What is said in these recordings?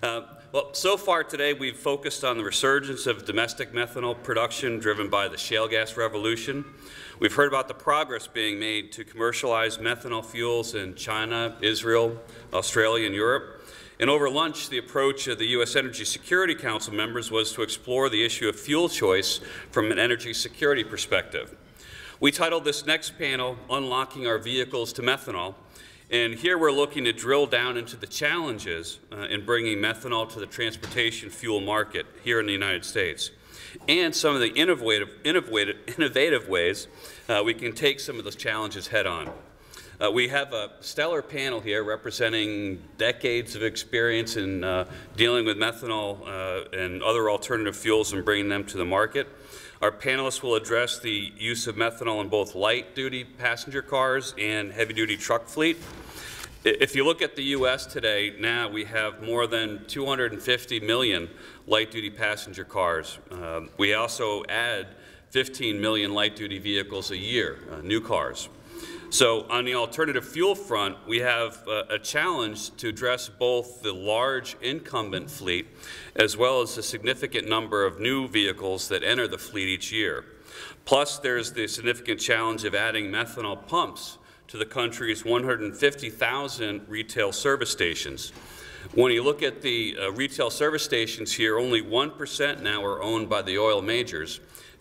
Well, so far today we've focused on the resurgence of domestic methanol production driven by the shale gas revolution. We've heard about the progress being made to commercialize methanol fuels in China, Israel, Australia, and Europe. And over lunch, the approach of the U.S. Energy Security Council members was to explore the issue of fuel choice from an energy security perspective. We titled this next panel, Unlocking Our Vehicles to Methanol. And here we're looking to drill down into the challenges in bringing methanol to the transportation fuel market here in the United States, and some of the innovative ways we can take some of those challenges head on. We have a stellar panel here representing decades of experience in dealing with methanol and other alternative fuels and bringing them to the market. Our panelists will address the use of methanol in both light-duty passenger cars and heavy-duty truck fleet. If you look at the U.S. today, now we have more than 250 million light-duty passenger cars. We also add 15 million light-duty vehicles a year, new cars. So on the alternative fuel front, we have a challenge to address both the large incumbent fleet as well as the significant number of new vehicles that enter the fleet each year. Plus, there's the significant challenge of adding methanol pumps to the country's 150,000 retail service stations. When you look at the retail service stations here, only 1% now are owned by the oil majors.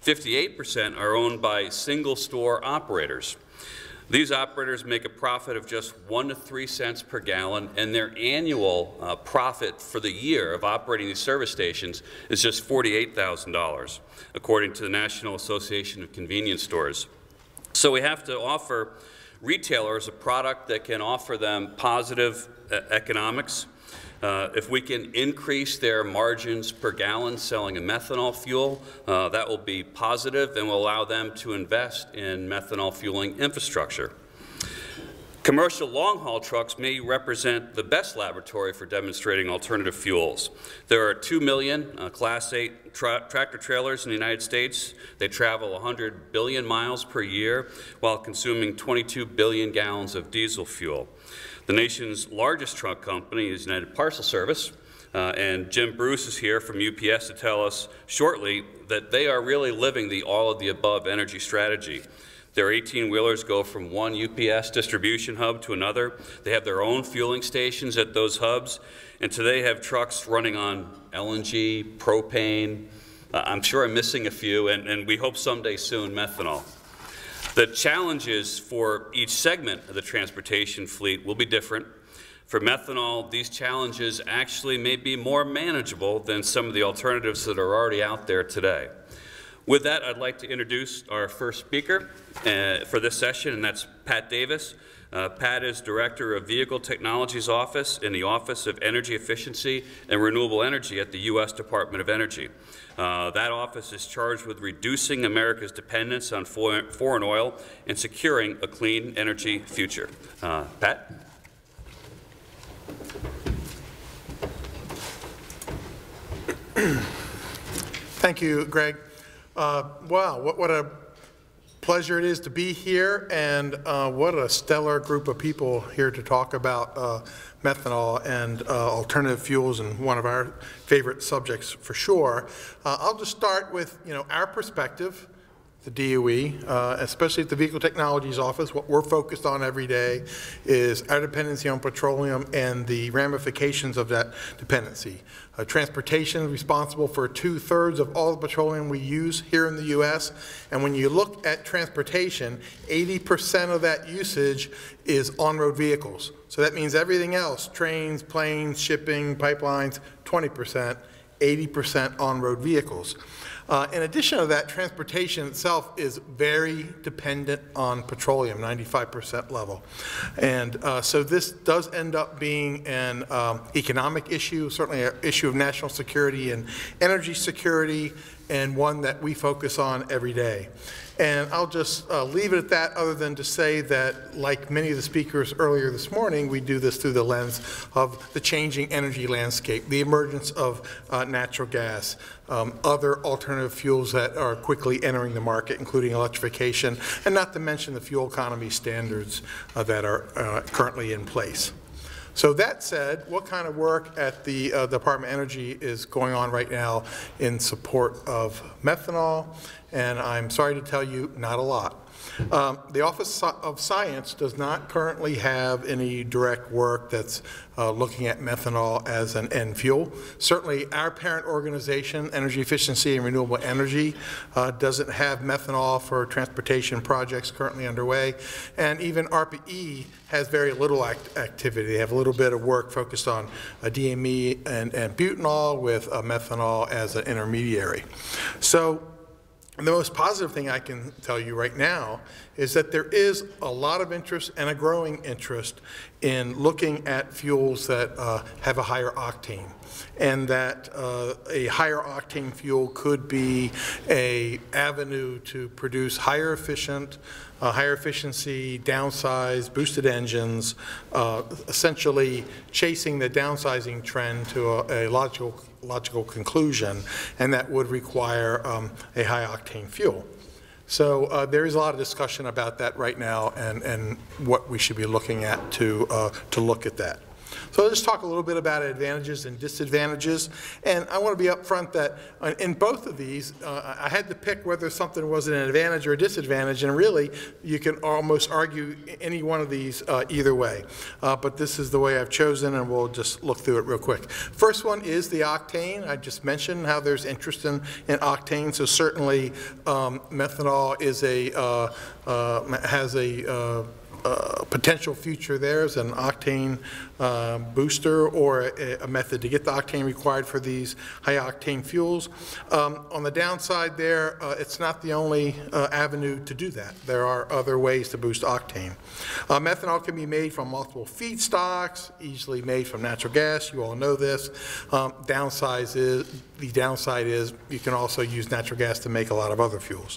58% are owned by single-store operators. These operators make a profit of just 1 to 3 cents per gallon, and their annual profit for the year of operating these service stations is just $48,000, according to the National Association of Convenience Stores. So we have to offer retailers a product that can offer them positive economics. If we can increase their margins per gallon selling a methanol fuel, that will be positive and will allow them to invest in methanol fueling infrastructure. Commercial long-haul trucks may represent the best laboratory for demonstrating alternative fuels. There are 2 million Class 8 tractor trailers in the United States. They travel 100 billion miles per year while consuming 22 billion gallons of diesel fuel. The nation's largest truck company is United Parcel Service, and Jim Bruce is here from UPS to tell us shortly that they are really living the all-of-the-above energy strategy. Their 18-wheelers go from one UPS distribution hub to another. They have their own fueling stations at those hubs, and today have trucks running on LNG, propane, I'm sure I'm missing a few, and we hope someday soon methanol. The challenges for each segment of the transportation fleet will be different. For methanol, these challenges actually may be more manageable than some of the alternatives that are already out there today. With that, I'd like to introduce our first speaker for this session, and that's Pat Davis. Pat is Director of Vehicle Technologies Office in the Office of Energy Efficiency and Renewable Energy at the U.S. Department of Energy. That office is charged with reducing America's dependence on foreign oil and securing a clean energy future. Pat? Thank you, Greg. Wow, what a pleasure it is to be here, and what a stellar group of people here to talk about methanol and alternative fuels, and one of our favorite subjects for sure. I'll just start with our perspective, the DOE, especially at the Vehicle Technologies Office. What we're focused on every day is our dependency on petroleum and the ramifications of that dependency. Transportation is responsible for 2/3 of all the petroleum we use here in the U.S. And when you look at transportation, 80% of that usage is on-road vehicles. So that means everything else, trains, planes, shipping, pipelines, 20%, 80% on-road vehicles. In addition to that, transportation itself is very dependent on petroleum, 95% level. And so this does end up being an economic issue, certainly an issue of national security and energy security, and one that we focus on every day. And I'll just leave it at that, other than to say that, like many of the speakers earlier this morning, we do this through the lens of the changing energy landscape, the emergence of natural gas, other alternative fuels that are quickly entering the market, including electrification, and not to mention the fuel economy standards that are currently in place. So that said, what kind of work at the Department of Energy is going on right now in support of methanol? And I'm sorry to tell you, not a lot. The Office of Science does not currently have any direct work that's looking at methanol as an end fuel. Certainly our parent organization, Energy Efficiency and Renewable Energy, doesn't have methanol for transportation projects currently underway. And even ARPA-E has very little activity. They have a little bit of work focused on DME and butanol with methanol as an intermediary. So the most positive thing I can tell you right now is that there is a lot of interest and a growing interest in looking at fuels that have a higher octane, and that a higher octane fuel could be an avenue to produce higher efficiency, downsized, boosted engines, essentially chasing the downsizing trend to a logical conclusion, and that would require a high octane fuel. So there is a lot of discussion about that right now, and what we should be looking at to look at that. So let's talk a little bit about advantages and disadvantages. And I want to be upfront that in both of these, I had to pick whether something was an advantage or a disadvantage, and really you can almost argue any one of these either way. But this is the way I've chosen, and we'll just look through it real quick. First one is the octane. I just mentioned how there's interest in octane, so certainly methanol is has a potential future there as an octane booster, or a method to get the octane required for these high octane fuels. On the downside there, it's not the only avenue to do that. There are other ways to boost octane. Methanol can be made from multiple feedstocks, easily made from natural gas. You all know this. The downside is you can also use natural gas to make a lot of other fuels.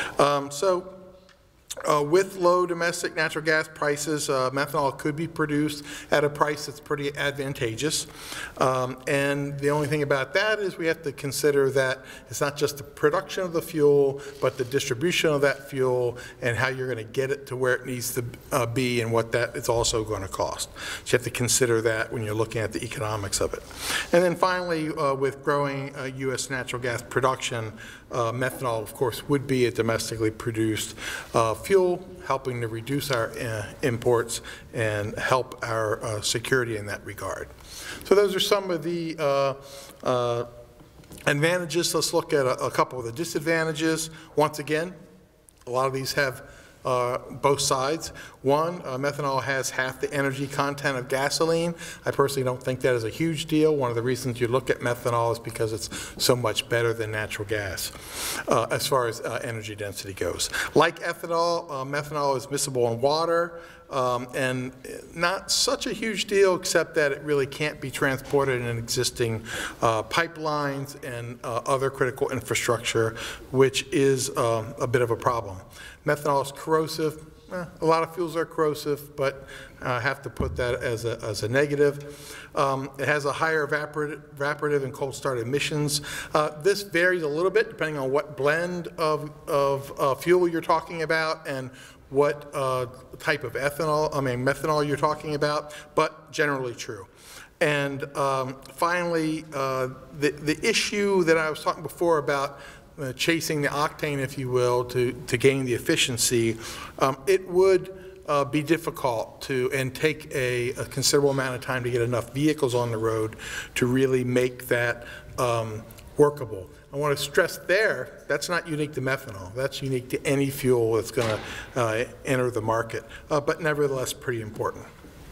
With low domestic natural gas prices, methanol could be produced at a price that's pretty advantageous. And the only thing about that is we have to consider that it's not just the production of the fuel, but the distribution of that fuel and how you're going to get it to where it needs to be, and what that is also going to cost. So you have to consider that when you're looking at the economics of it. And then finally, with growing U.S. natural gas production, methanol, of course, would be a domestically produced fuel, helping to reduce our imports and help our security in that regard. So those are some of the advantages. Let's look at a couple of the disadvantages. Once again, a lot of these have both sides. One, methanol has half the energy content of gasoline. I personally don't think that is a huge deal. One of the reasons you look at methanol is because it's so much better than natural gas as far as energy density goes. Like ethanol, methanol is miscible in water, and not such a huge deal, except that it really can't be transported in existing pipelines and other critical infrastructure, which is a bit of a problem. Methanol is corrosive. A lot of fuels are corrosive, but I have to put that as a negative. It has a higher evaporative and cold start emissions. This varies a little bit depending on what blend of fuel you're talking about and what type of methanol you're talking about, but generally true. And finally, the issue that I was talking before about chasing the octane, if you will, to gain the efficiency, it would be difficult and take a considerable amount of time to get enough vehicles on the road to really make that workable. I want to stress there, that's not unique to methanol. That's unique to any fuel that's going to enter the market, but nevertheless pretty important.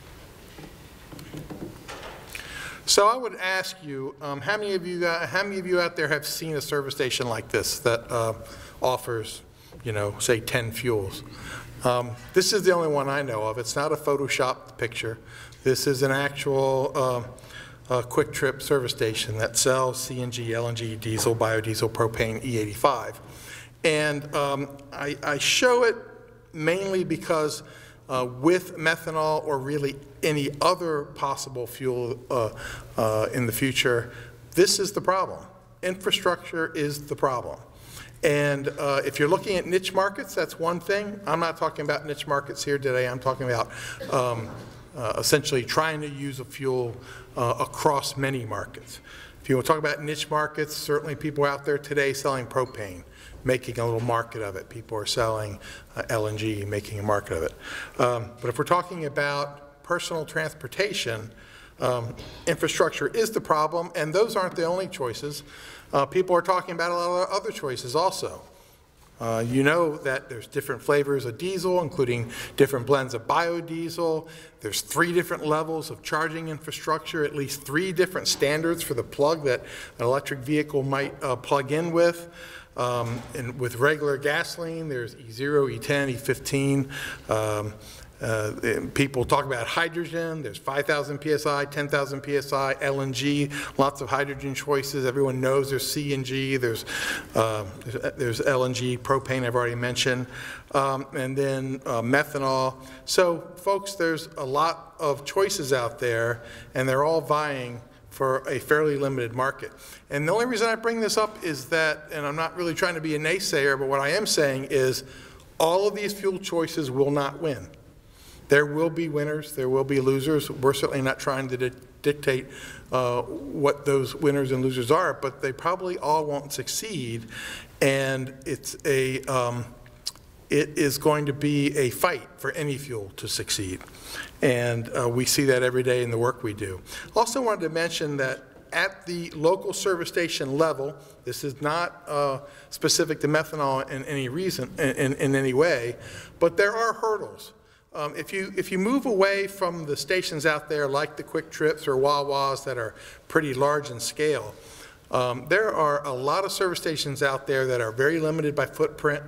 So I would ask you, how many of you out there have seen a service station like this that offers, say 10 fuels? This is the only one I know of. It's not a photoshopped picture. This is an actual quick trip service station that sells CNG, LNG, diesel, biodiesel, propane, E85. And I show it mainly because with methanol, or really any other possible fuel in the future, this is the problem. Infrastructure is the problem. And if you're looking at niche markets, that's one thing. I'm not talking about niche markets here today. I'm talking about essentially trying to use a fuel across many markets. If you want to talk about niche markets, certainly people out there today selling propane, making a little market of it. People are selling LNG, making a market of it. But if we're talking about personal transportation, infrastructure is the problem, and those aren't the only choices. People are talking about a lot of other choices also. You know that there's different flavors of diesel, including different blends of biodiesel. There's 3 different levels of charging infrastructure, at least 3 different standards for the plug that an electric vehicle might plug in with. And with regular gasoline, there's E0, E10, E15. People talk about hydrogen. There's 5,000 psi, 10,000 psi, LNG, lots of hydrogen choices. Everyone knows there's CNG, there's LNG, propane I've already mentioned, and then methanol. So folks, there's a lot of choices out there, and they're all vying for a fairly limited market. And the only reason I bring this up is that, and I'm not really trying to be a naysayer, but what I am saying is all of these fuel choices will not win. There will be winners, there will be losers. We're certainly not trying to dictate what those winners and losers are, but they probably all won't succeed. And it is going to be a fight for any fuel to succeed. And we see that every day in the work we do. Also wanted to mention that at the local service station level, this is not specific to methanol in any way, but there are hurdles. If you move away from the stations out there like the Quick Trips or Wawas that are pretty large in scale, there are a lot of service stations out there that are very limited by footprint,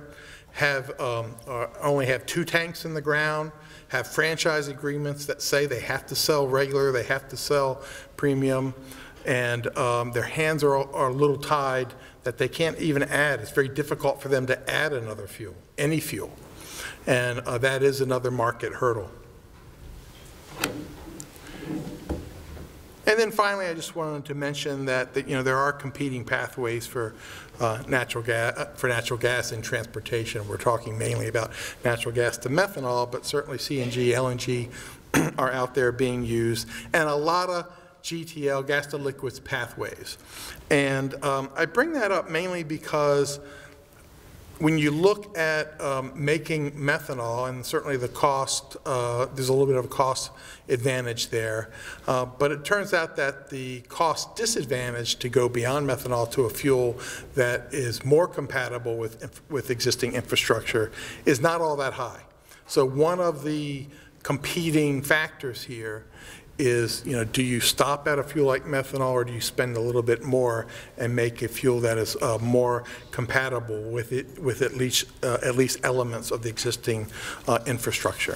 only have 2 tanks in the ground, have franchise agreements that say they have to sell regular, they have to sell premium, and their hands are a little tied that they can't even add. It's very difficult for them to add another fuel, any fuel. And that is another market hurdle. And then finally, I just wanted to mention that there are competing pathways for natural gas in transportation. We're talking mainly about natural gas to methanol, but certainly CNG, LNG are out there being used, and a lot of GTL, gas to liquids pathways. And I bring that up mainly because when you look at making methanol, and certainly the cost, there's a little bit of a cost advantage there, but it turns out that the cost disadvantage to go beyond methanol to a fuel that is more compatible with existing infrastructure is not all that high. So one of the competing factors here is, do you stop at a fuel like methanol, or do you spend a little bit more and make a fuel that is more compatible with at least elements of the existing infrastructure?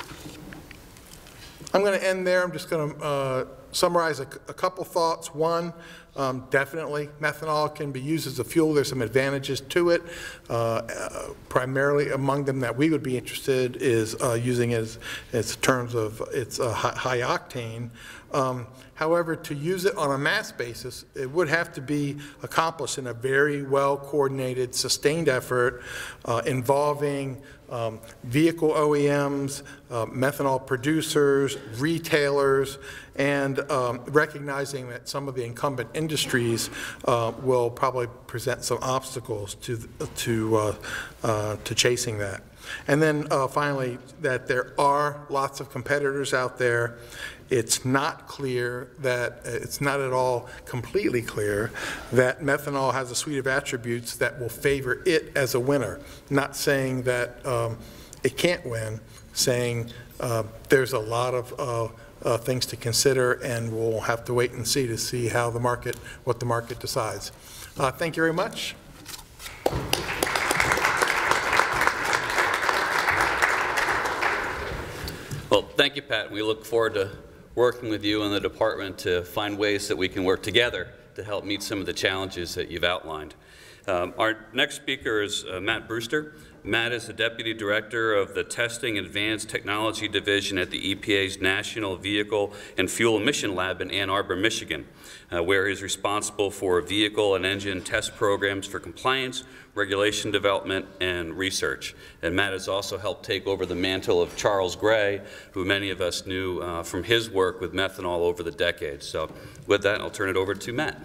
I'm going to end there. I'm just going to summarize a couple thoughts. One, definitely methanol can be used as a fuel. There's some advantages to it. Primarily among them that we would be interested is using it as terms of its high octane. However, to use it on a mass basis, it would have to be accomplished in a very well-coordinated, sustained effort involving vehicle OEMs, methanol producers, retailers, and recognizing that some of the incumbent industries will probably present some obstacles to chasing that. And then finally, that there are lots of competitors out there. It's not clear that, it's not at all completely clear that methanol has a suite of attributes that will favor it as a winner. Not saying that it can't win, saying there's a lot of things to consider, and we'll have to wait and see how the market, what the market decides. Thank you very much. Well, thank you, Pat. We look forward to working with you and the department to find ways that we can work together to help meet some of the challenges that you've outlined. Our next speaker is Matt Brewster. Matt is the Deputy Director of the Testing and Advanced Technology Division at the EPA's National Vehicle and Fuel Emission Lab in Ann Arbor, Michigan, where he's responsible for vehicle and engine test programs for compliance, regulation development, and research. And Matt has also helped take over the mantle of Charles Gray, who many of us knew from his work with methanol over the decades. So with that, I'll turn it over to Matt.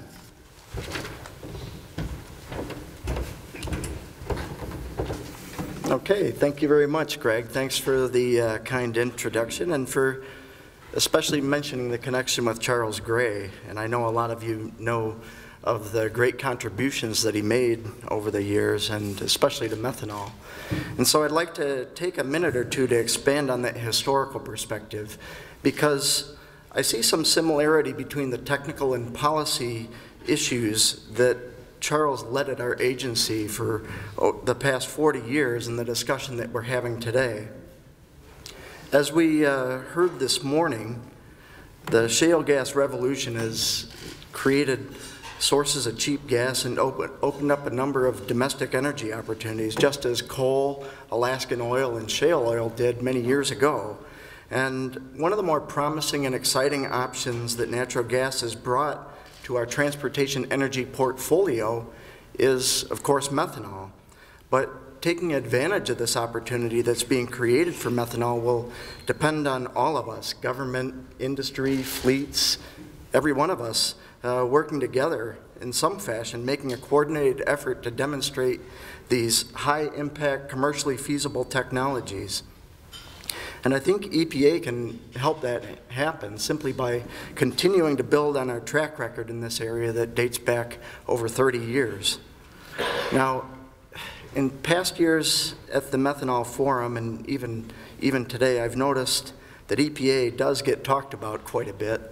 Okay, thank you very much, Greg. Thanks for the kind introduction and for especially mentioning the connection with Charles Gray. And I know a lot of you know of the great contributions that he made over the years, and especially to methanol. And so I'd like to take a minute or two to expand on that historical perspective, because I see some similarity between the technical and policy issues that Charles led at our agency for the past 40 years and the discussion that we're having today. As we heard this morning, the shale gas revolution has created sources of cheap gas and opened up a number of domestic energy opportunities, just as coal, Alaskan oil, and shale oil did many years ago. And one of the more promising and exciting options that natural gas has brought to our transportation energy portfolio is, of course, methanol. But taking advantage of this opportunity that's being created for methanol will depend on all of us, government, industry, fleets, every one of us working together in some fashion, making a coordinated effort to demonstrate these high-impact, commercially feasible technologies. And I think EPA can help that happen simply by continuing to build on our track record in this area that dates back over 30 years. Now, in past years at the Methanol Forum, and even today, I've noticed that EPA does get talked about quite a bit,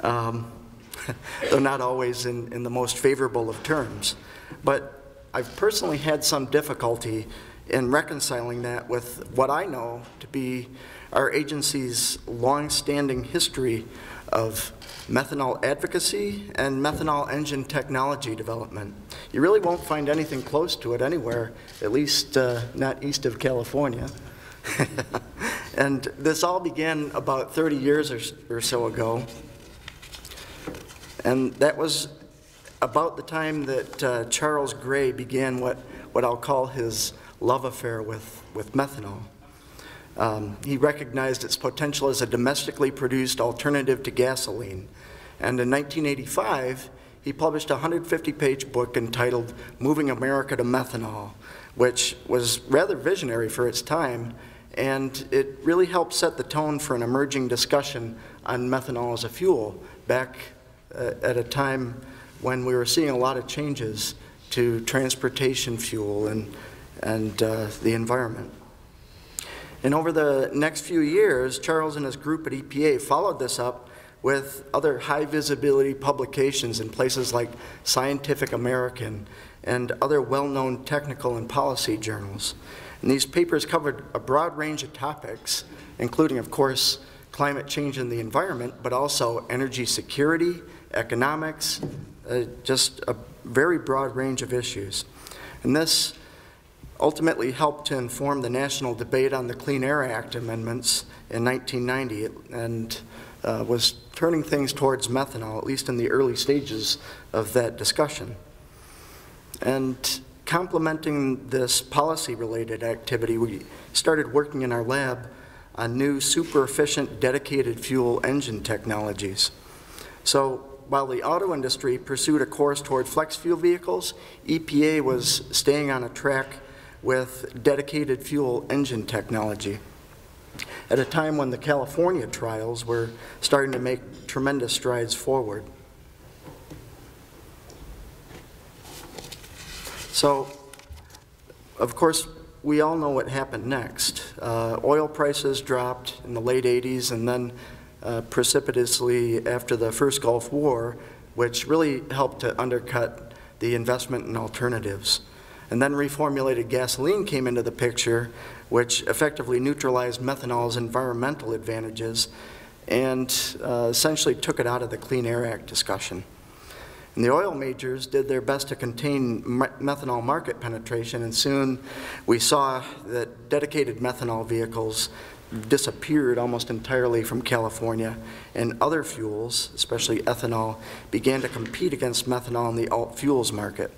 though not always in the most favorable of terms. But I've personally had some difficulty in reconciling that with what I know to be our agency's long-standing history of methanol advocacy and methanol engine technology development. You really won't find anything close to it anywhere, at least not east of California. And this all began about 30 years or so ago. And that was about the time that Charles Gray began what I'll call his love affair with methanol. He recognized its potential as a domestically produced alternative to gasoline. And in 1985, he published a 150-page book entitled Moving America to Methanol, which was rather visionary for its time, and it really helped set the tone for an emerging discussion on methanol as a fuel back at a time when we were seeing a lot of changes to transportation fuel and the environment. And over the next few years, Charles and his group at EPA followed this up with other high-visibility publications in places like Scientific American and other well-known technical and policy journals. And these papers covered a broad range of topics, including, of course, climate change and the environment, but also energy security, economics, just a very broad range of issues. And this ultimately helped to inform the national debate on the Clean Air Act amendments in 1990 and was turning things towards methanol, at least in the early stages of that discussion. And complementing this policy-related activity, we started working in our lab on new super-efficient dedicated fuel engine technologies. So while the auto industry pursued a course toward flex fuel vehicles, EPA was staying on a track with dedicated fuel engine technology at a time when the California trials were starting to make tremendous strides forward. So, of course, we all know what happened next. Oil prices dropped in the late 80s and then precipitously after the first Gulf War, which really helped to undercut the investment in alternatives. And then reformulated gasoline came into the picture, which effectively neutralized methanol's environmental advantages and essentially took it out of the Clean Air Act discussion. And the oil majors did their best to contain methanol market penetration, and soon we saw that dedicated methanol vehicles disappeared almost entirely from California, and other fuels, especially ethanol, began to compete against methanol in the alt fuels market.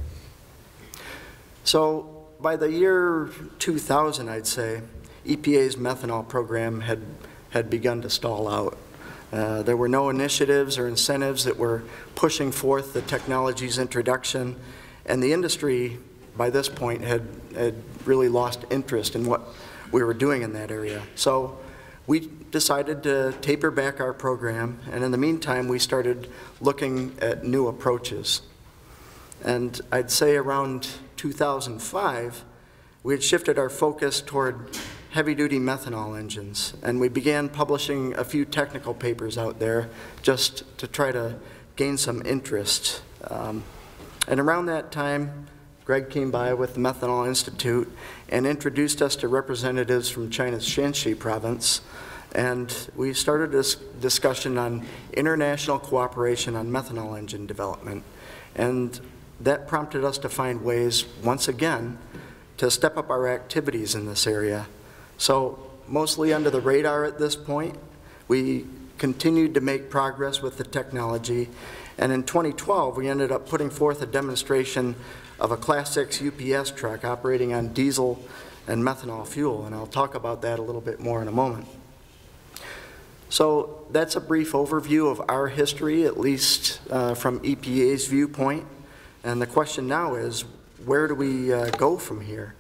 So by the year 2000, I'd say, EPA's methanol program had begun to stall out. There were no initiatives or incentives that were pushing forth the technology's introduction, and the industry by this point had really lost interest in what we were doing in that area. So we decided to taper back our program, and in the meantime we started looking at new approaches. And I'd say around 2005 we had shifted our focus toward heavy-duty methanol engines, and we began publishing a few technical papers out there just to try to gain some interest. And around that time, Greg came by with the Methanol Institute and introduced us to representatives from China's Shanxi province, and we started this discussion on international cooperation on methanol engine development. And that prompted us to find ways, once again, to step up our activities in this area. So, mostly under the radar at this point, we continued to make progress with the technology, and in 2012 we ended up putting forth a demonstration of a Class 6 UPS truck operating on diesel and methanol fuel, and I'll talk about that a little bit more in a moment. So that's a brief overview of our history, at least from EPA's viewpoint, and the question now is, where do we go from here?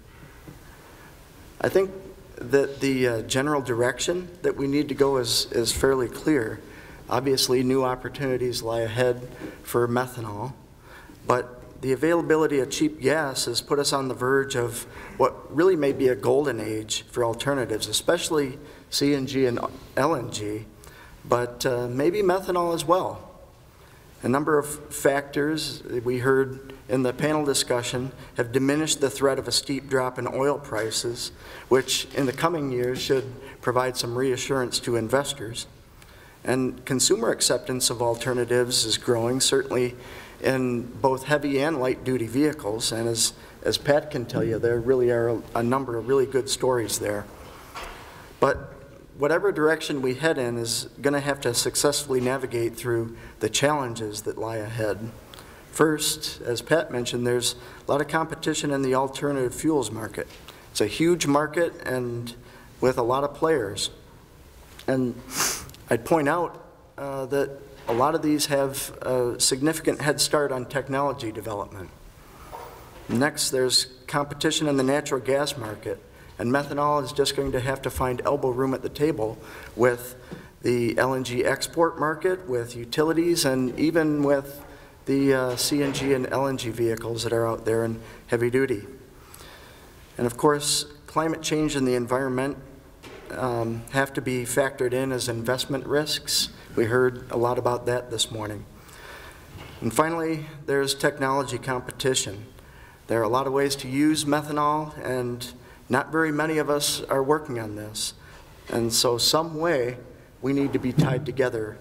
I think that the general direction that we need to go is fairly clear. Obviously, new opportunities lie ahead for methanol, but the availability of cheap gas has put us on the verge of what really may be a golden age for alternatives, especially CNG and LNG, but maybe methanol as well. A number of factors we heard in the panel discussion have diminished the threat of a steep drop in oil prices, which in the coming years should provide some reassurance to investors. And consumer acceptance of alternatives is growing, certainly in both heavy and light duty vehicles, and as Pat can tell you, there really are a number of really good stories there. But whatever direction we head in is going to have to successfully navigate through the challenges that lie ahead. First, as Pat mentioned, there's a lot of competition in the alternative fuels market. It's a huge market and with a lot of players. And I'd point out that a lot of these have a significant head start on technology development. Next, there's competition in the natural gas market, and methanol is just going to have to find elbow room at the table with the LNG export market, with utilities, and even with the CNG and LNG vehicles that are out there in heavy duty. And of course, climate change and the environment have to be factored in as investment risks. We heard a lot about that this morning. And finally, there's technology competition. There are a lot of ways to use methanol, and not very many of us are working on this. And so some way we need to be tied together.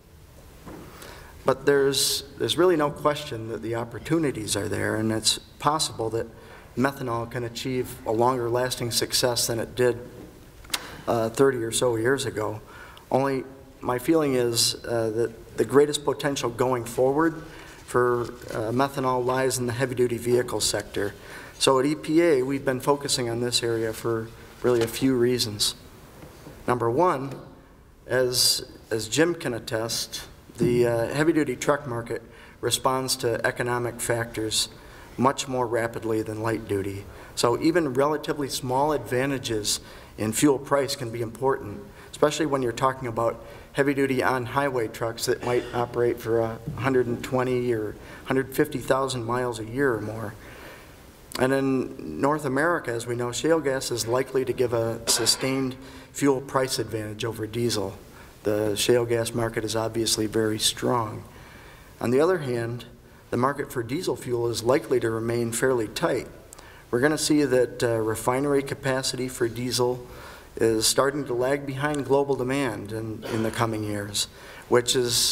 But there's really no question that the opportunities are there, and it's possible that methanol can achieve a longer lasting success than it did 30 or so years ago. Only my feeling is that the greatest potential going forward for methanol lies in the heavy-duty vehicle sector. So at EPA, we've been focusing on this area for really a few reasons. Number one, as Jim can attest, the heavy-duty truck market responds to economic factors much more rapidly than light-duty. So even relatively small advantages in fuel price can be important, especially when you're talking about heavy-duty on-highway trucks that might operate for 120 or 150,000 miles a year or more. And in North America, as we know, shale gas is likely to give a sustained fuel price advantage over diesel. The shale gas market is obviously very strong. On the other hand, the market for diesel fuel is likely to remain fairly tight. We're going to see that refinery capacity for diesel is starting to lag behind global demand in the coming years, which is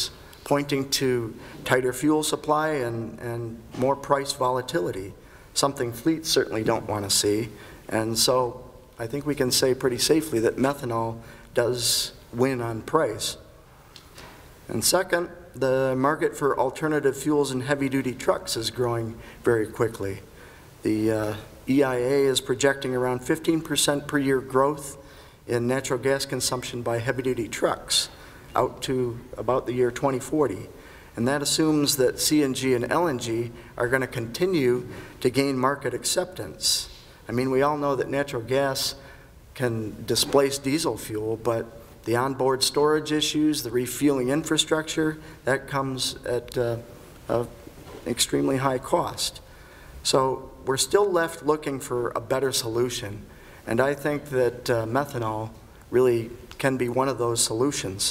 pointing to tighter fuel supply and more price volatility, something fleets certainly don't want to see. And so I think we can say pretty safely that methanol does win on price. And second, the market for alternative fuels in heavy-duty trucks is growing very quickly. The EIA is projecting around 15% per year growth in natural gas consumption by heavy-duty trucks out to about the year 2040. And that assumes that CNG and LNG are going to continue to gain market acceptance. I mean, we all know that natural gas can displace diesel fuel, but the onboard storage issues, the refueling infrastructure, that comes at an extremely high cost. So we're still left looking for a better solution, and I think that methanol really can be one of those solutions.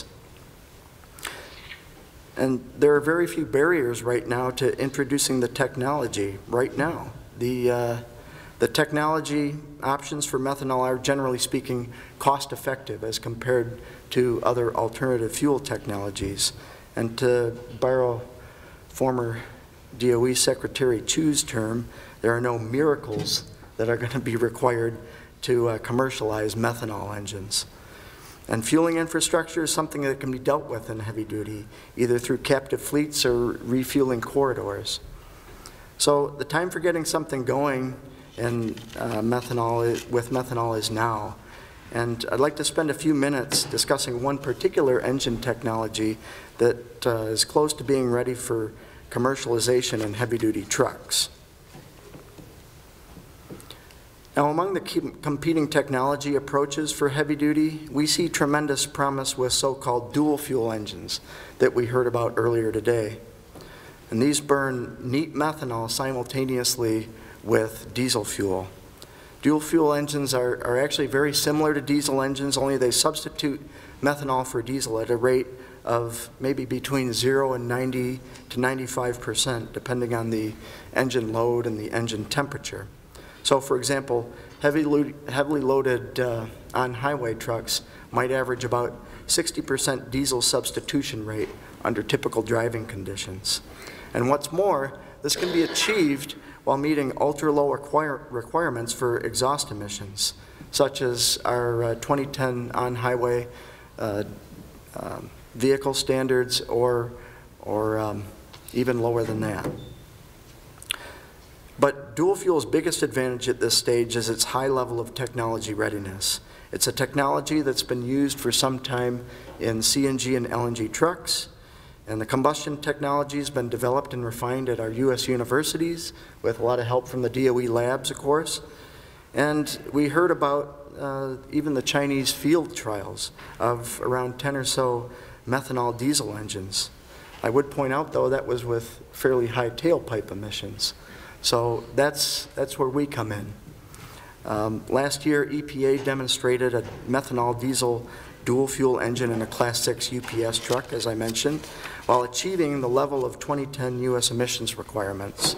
And there are very few barriers right now to introducing the technology right now. The technology options for methanol are, generally speaking, cost-effective as compared to other alternative fuel technologies. And to borrow former DOE Secretary Chu's term, there are no miracles that are going to be required to commercialize methanol engines. And fueling infrastructure is something that can be dealt with in heavy duty, either through captive fleets or refueling corridors. So the time for getting something going in methanol is now. And I'd like to spend a few minutes discussing one particular engine technology that is close to being ready for commercialization in heavy-duty trucks. Now, among the competing technology approaches for heavy-duty, we see tremendous promise with so-called dual-fuel engines that we heard about earlier today. And these burn neat methanol simultaneously with diesel fuel. Dual fuel engines are actually very similar to diesel engines, only they substitute methanol for diesel at a rate of maybe between 0 and 90 to 95%, depending on the engine load and the engine temperature. So for example, heavily loaded on-highway trucks might average about 60% diesel substitution rate under typical driving conditions. And what's more, this can be achieved while meeting ultra-low requirements for exhaust emissions, such as our 2010 on-highway vehicle standards or even lower than that. But dual fuel's biggest advantage at this stage is its high level of technology readiness. It's a technology that's been used for some time in CNG and LNG trucks, and the combustion technology has been developed and refined at our U.S. universities with a lot of help from the DOE labs, of course. And we heard about even the Chinese field trials of around 10 or so methanol diesel engines. I would point out, though, that was with fairly high tailpipe emissions. So that's where we come in. Last year, EPA demonstrated a methanol diesel dual fuel engine in a Class 6 UPS truck, as I mentioned, while achieving the level of 2010 U.S. emissions requirements.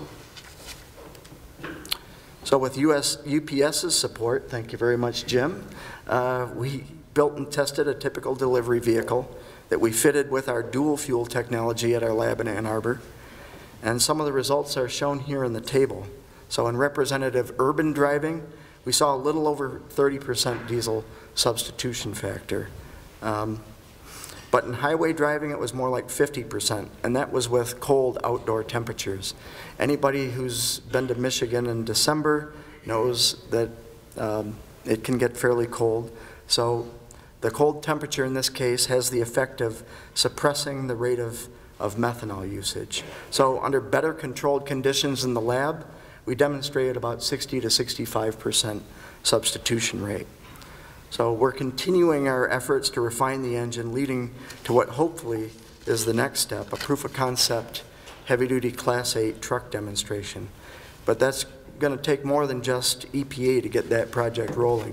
So with UPS's support, thank you very much, Jim, we built and tested a typical delivery vehicle that we fitted with our dual fuel technology at our lab in Ann Arbor. And some of the results are shown here in the table. So in representative urban driving, we saw a little over 30% diesel substitution factor. But in highway driving, it was more like 50%, and that was with cold outdoor temperatures. Anybody who's been to Michigan in December knows that it can get fairly cold. So the cold temperature in this case has the effect of suppressing the rate of methanol usage. So under better controlled conditions in the lab, we demonstrated about 60 to 65% substitution rate. So we're continuing our efforts to refine the engine, leading to what hopefully is the next step, a proof of concept heavy-duty Class 8 truck demonstration. But that's going to take more than just EPA to get that project rolling.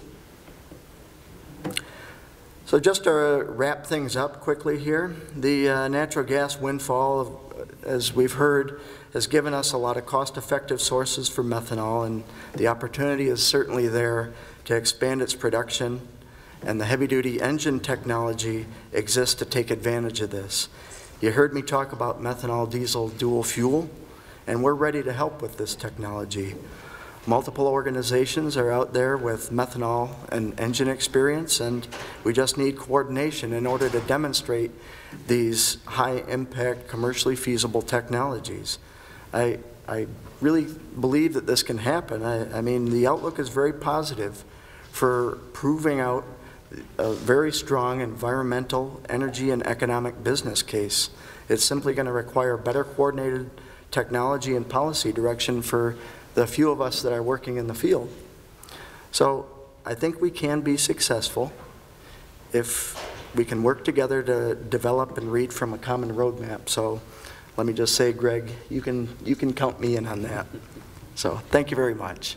So just to wrap things up quickly here, the natural gas windfall, as we've heard, has given us a lot of cost-effective sources for methanol, and the opportunity is certainly there to expand its production, and the heavy-duty engine technology exists to take advantage of this. You heard me talk about methanol diesel dual fuel, and we're ready to help with this technology. Multiple organizations are out there with methanol and engine experience, and we just need coordination in order to demonstrate these high-impact, commercially feasible technologies. I really believe that this can happen. I mean, the outlook is very positive for proving out a very strong environmental, energy, and economic business case. It's simply going to require better coordinated technology and policy direction for the few of us that are working in the field. So I think we can be successful if we can work together to develop and read from a common roadmap. So let me just say, Greg, you can count me in on that. So thank you very much.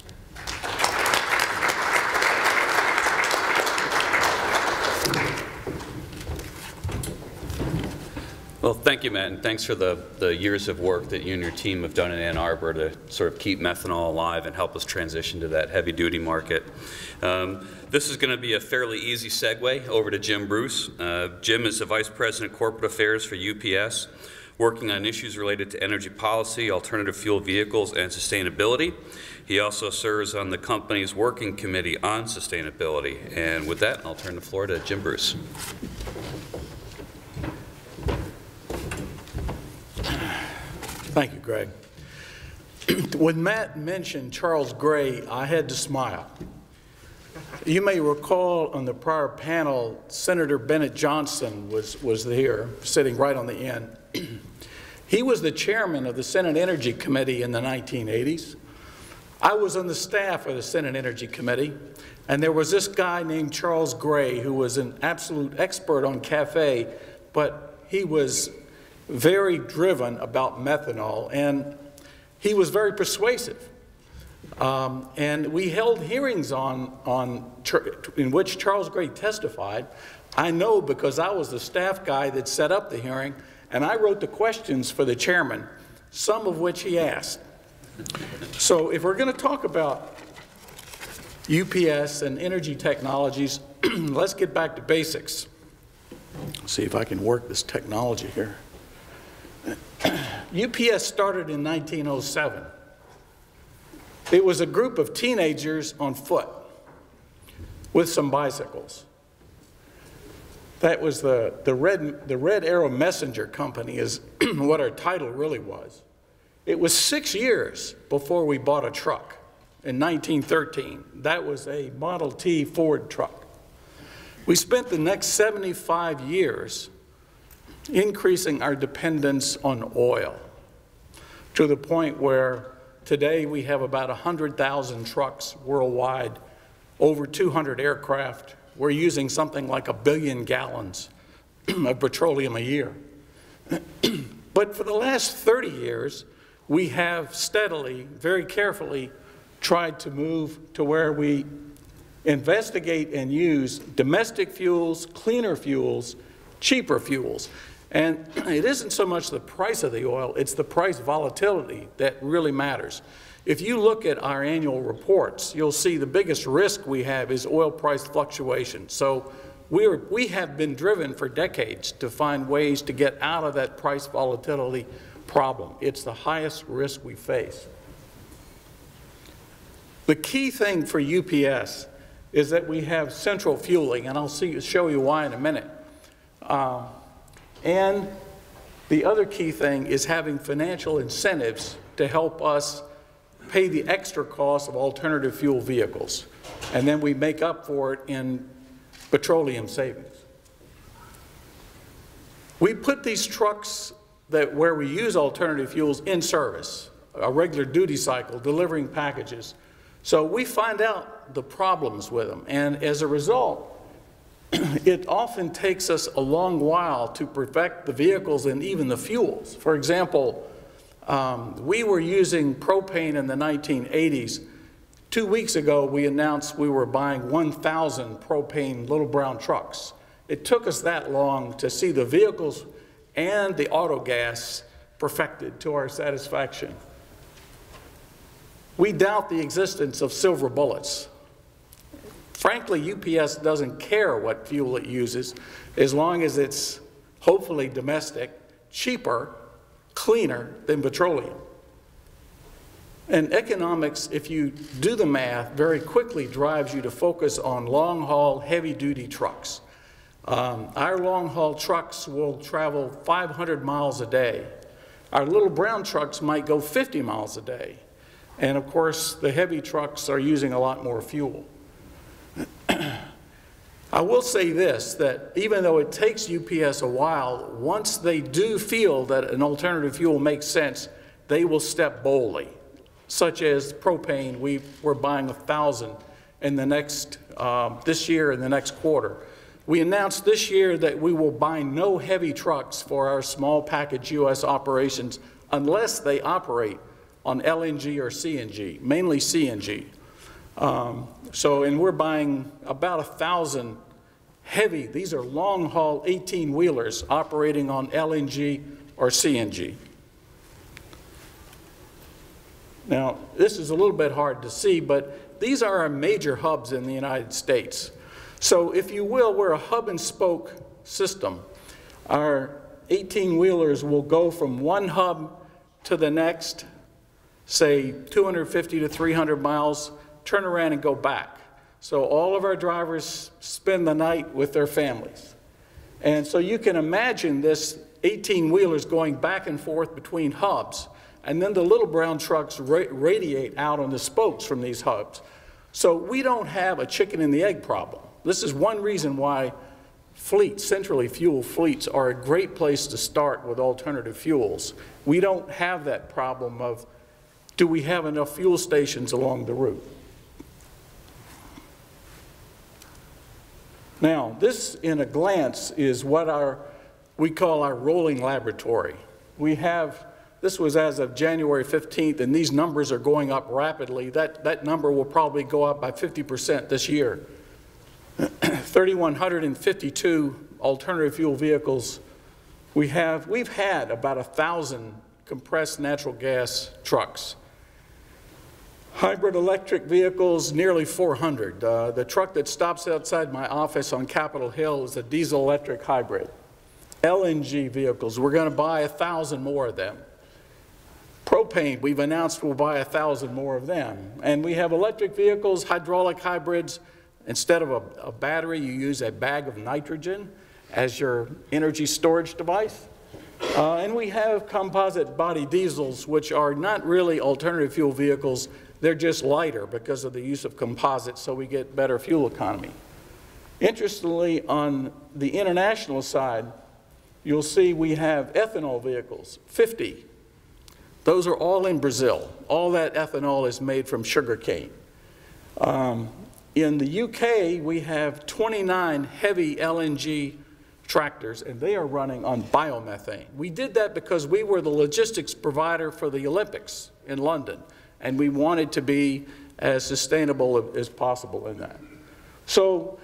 Well, thank you, Matt, and thanks for the years of work that you and your team have done in Ann Arbor to sort of keep methanol alive and help us transition to that heavy-duty market. This is going to be a fairly easy segue over to Jim Bruce. Jim is the Vice President of Corporate Affairs for UPS, working on issues related to energy policy, alternative fuel vehicles, and sustainability. He also serves on the company's working committee on sustainability. And with that, I'll turn the floor to Jim Bruce. Thank you, Greg. When Matt mentioned Charles Gray, I had to smile. You may recall on the prior panel, Senator Bennett Johnson was here, sitting right on the end. He was the chairman of the Senate Energy Committee in the 1980s. I was on the staff of the Senate Energy Committee, and there was this guy named Charles Gray who was an absolute expert on CAFE, but he was very driven about methanol, and he was very persuasive. And we held hearings in which Charles Gray testified. I know because I was the staff guy that set up the hearing, and I wrote the questions for the chairman, some of which he asked. So if we're going to talk about UPS and energy technologies, let's get back to basics. See if I can work this technology here. UPS started in 1907. It was a group of teenagers on foot with some bicycles. That was the Red Arrow Messenger Company is what our title really was. It was 6 years before we bought a truck in 1913. That was a Model T Ford truck. We spent the next 75 years increasing our dependence on oil to the point where today we have about 100,000 trucks worldwide, over 200 aircraft. We're using something like 1 billion gallons of petroleum a year. But for the last 30 years, we have steadily, very carefully, tried to move to where we investigate and use domestic fuels, cleaner fuels, cheaper fuels. And it isn't so much the price of the oil, it's the price volatility that really matters. If you look at our annual reports, you'll see the biggest risk we have is oil price fluctuation. So we have been driven for decades to find ways to get out of that price volatility problem. It's the highest risk we face. The key thing for UPS is that we have central fueling, and I'll show you why in a minute. And the other key thing is having financial incentives to help us pay the extra cost of alternative fuel vehicles. And then we make up for it in petroleum savings. We put these trucks where we use alternative fuels in service, a regular duty cycle, delivering packages. So we find out the problems with them. And as a result, it often takes us a long while to perfect the vehicles and even the fuels. For example, we were using propane in the 1980s. 2 weeks ago, we announced we were buying 1,000 propane little brown trucks. It took us that long to see the vehicles and the auto gas perfected to our satisfaction. We doubt the existence of silver bullets. Frankly, UPS doesn't care what fuel it uses as long as it's hopefully domestic, cheaper, cleaner than petroleum. And economics, if you do the math, very quickly drives you to focus on long-haul, heavy-duty trucks. Our long-haul trucks will travel 500 miles a day. Our little brown trucks might go 50 miles a day. And of course, the heavy trucks are using a lot more fuel. I will say this, that even though it takes UPS a while, once they do feel that an alternative fuel makes sense, they will step boldly, such as propane. We're buying 1,000 in the next, this year and the next quarter. We announced this year that we will buy no heavy trucks for our small package U.S. operations unless they operate on LNG or CNG, mainly CNG. And we're buying about 1,000 heavy, these are long-haul 18-wheelers operating on LNG or CNG. Now, this is a little bit hard to see, but these are our major hubs in the United States. So if you will, we're a hub and spoke system. Our 18-wheelers will go from one hub to the next, say 250 to 300 miles, turn around and go back. So all of our drivers spend the night with their families. And so you can imagine this 18-wheelers going back and forth between hubs, and then the little brown trucks radiate out on the spokes from these hubs. So we don't have a chicken and the egg problem. This is one reason why fleets, centrally fueled fleets, are a great place to start with alternative fuels. We don't have that problem of, do we have enough fuel stations along the route? Now, this in a glance is what we call our rolling laboratory. This was as of January 15th, and these numbers are going up rapidly. That number will probably go up by 50% this year. 3,152 alternative fuel vehicles. We've had about 1,000 compressed natural gas trucks. Hybrid electric vehicles, nearly 400. The truck that stops outside my office on Capitol Hill is a diesel-electric hybrid. LNG vehicles, we're going to buy 1,000 more of them. Propane, we've announced we'll buy 1,000 more of them. And we have electric vehicles, hydraulic hybrids. Instead of a battery, you use a bag of nitrogen as your energy storage device. And we have composite body diesels, which are not really alternative fuel vehicles. They're just lighter because of the use of composites, so we get better fuel economy. Interestingly, on the international side, you'll see we have ethanol vehicles, 50. Those are all in Brazil. All that ethanol is made from sugarcane. In the UK, we have 29 heavy LNG tractors, and they are running on biomethane. We did that because we were the logistics provider for the Olympics in London, and we wanted to be as sustainable as possible in that. So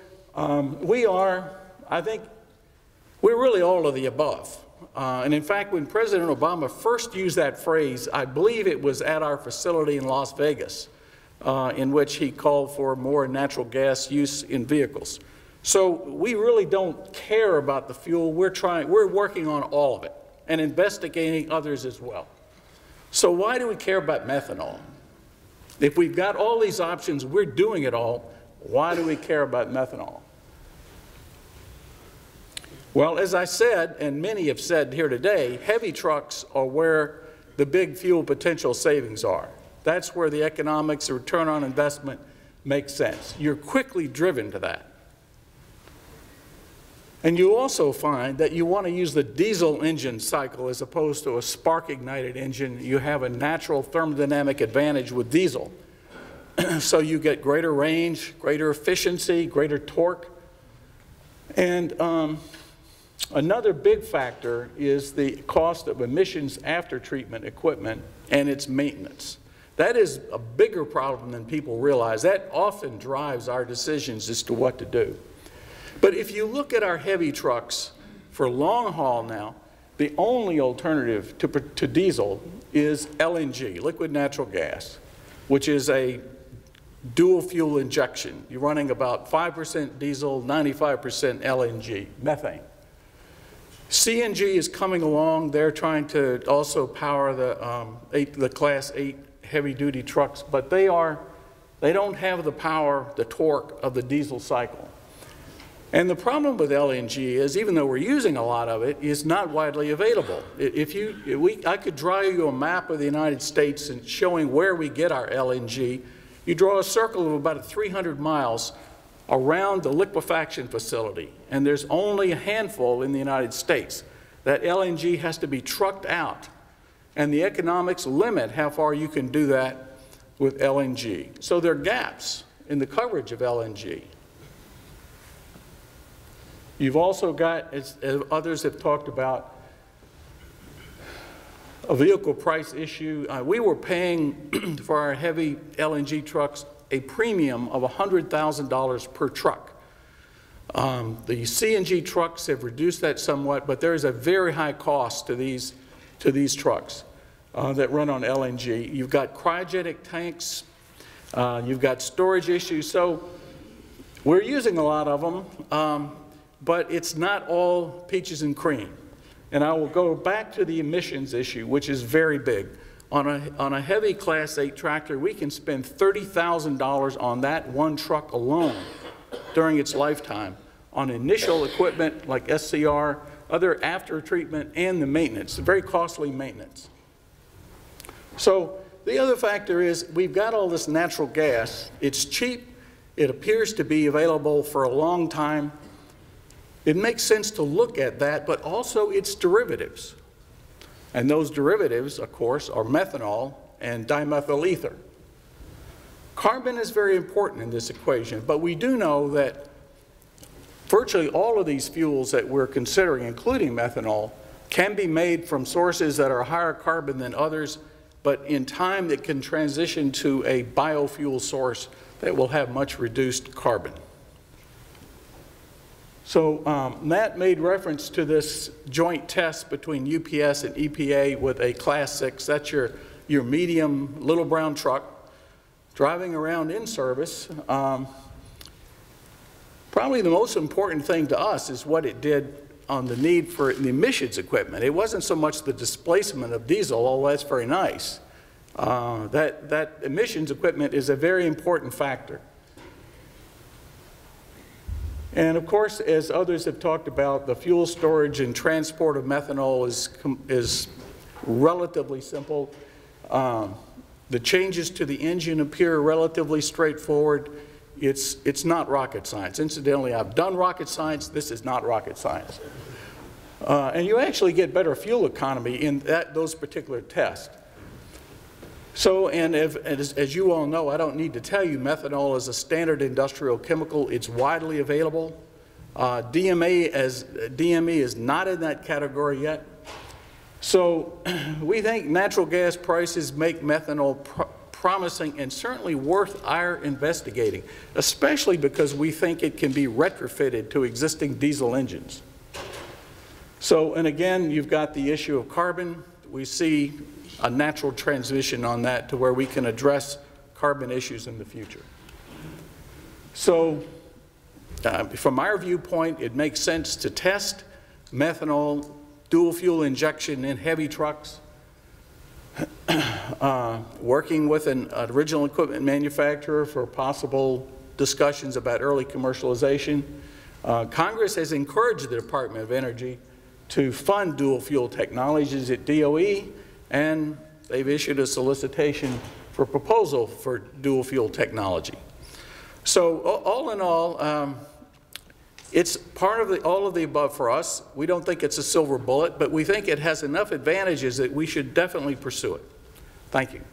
I think, we're really all of the above. And in fact, when President Obama first used that phrase, I believe it was at our facility in Las Vegas, in which he called for more natural gas use in vehicles. So we really don't care about the fuel. We're working on all of it and investigating others as well. So why do we care about methanol? If we've got all these options, we're doing it all, why do we care about methanol? Well, as I said, and many have said here today, heavy trucks are where the big fuel potential savings are. That's where the economics, the return on investment makes sense. You're quickly driven to that. And you also find that you want to use the diesel engine cycle as opposed to a spark-ignited engine. You have a natural thermodynamic advantage with diesel. So you get greater range, greater efficiency, greater torque. And another big factor is the cost of emissions after treatment equipment and its maintenance. That is a bigger problem than people realize. That often drives our decisions as to what to do. But if you look at our heavy trucks for long haul now, the only alternative to diesel is LNG, liquid natural gas, which is a dual fuel injection. You're running about 5% diesel, 95% LNG, methane. CNG is coming along. They're trying to also power the Class 8 heavy-duty trucks, but they don't have the power, the torque of the diesel cycle. And the problem with LNG is, even though we're using a lot of it, it's not widely available. I could draw you a map of the United States and showing where we get our LNG. You draw a circle of about 300 miles around the liquefaction facility, and there's only a handful in the United States. That LNG has to be trucked out, and the economics limit how far you can do that with LNG. So there are gaps in the coverage of LNG. You've also got, as others have talked about, a vehicle price issue. We were paying for our heavy LNG trucks a premium of $100,000 per truck. The CNG trucks have reduced that somewhat, but there is a very high cost to these trucks that run on LNG. You've got cryogenic tanks, you've got storage issues, so we're using a lot of them, but it's not all peaches and cream. And I will go back to the emissions issue, which is very big. On a heavy Class 8 tractor, we can spend $30,000 on that one truck alone during its lifetime on initial equipment like SCR, other after treatment, and the maintenance, very costly maintenance. So the other factor is we've got all this natural gas. It's cheap. It appears to be available for a long time. It makes sense to look at that, but also its derivatives. And those derivatives, of course, are methanol and dimethyl ether. Carbon is very important in this equation, but we do know that virtually all of these fuels that we're considering, including methanol, can be made from sources that are higher carbon than others, but in time it can transition to a biofuel source that will have much reduced carbon. So Matt made reference to this joint test between UPS and EPA with a Class 6. That's your medium little brown truck driving around in service. Probably the most important thing to us is what it did on the need for the emissions equipment. It wasn't so much the displacement of diesel, although that's very nice. That emissions equipment is a very important factor. And of course, as others have talked about, the fuel storage and transport of methanol is relatively simple. The changes to the engine appear relatively straightforward. It's not rocket science. Incidentally, I've done rocket science. This is not rocket science. And you actually get better fuel economy in those particular tests. So, and as you all know, I don't need to tell you, methanol is a standard industrial chemical. It's widely available. DME is not in that category yet. So we think natural gas prices make methanol promising and certainly worth our investigating, especially because we think it can be retrofitted to existing diesel engines. So, and again, you've got the issue of carbon. We see a natural transition on that to where we can address carbon issues in the future. So from our viewpoint, it makes sense to test methanol dual fuel injection in heavy trucks, working with an original equipment manufacturer for possible discussions about early commercialization. Congress has encouraged the Department of Energy to fund dual fuel technologies at DOE, and they've issued a solicitation for proposal for dual fuel technology. So all in all, it's part of all of the above for us. We don't think it's a silver bullet, but we think it has enough advantages that we should definitely pursue it. Thank you.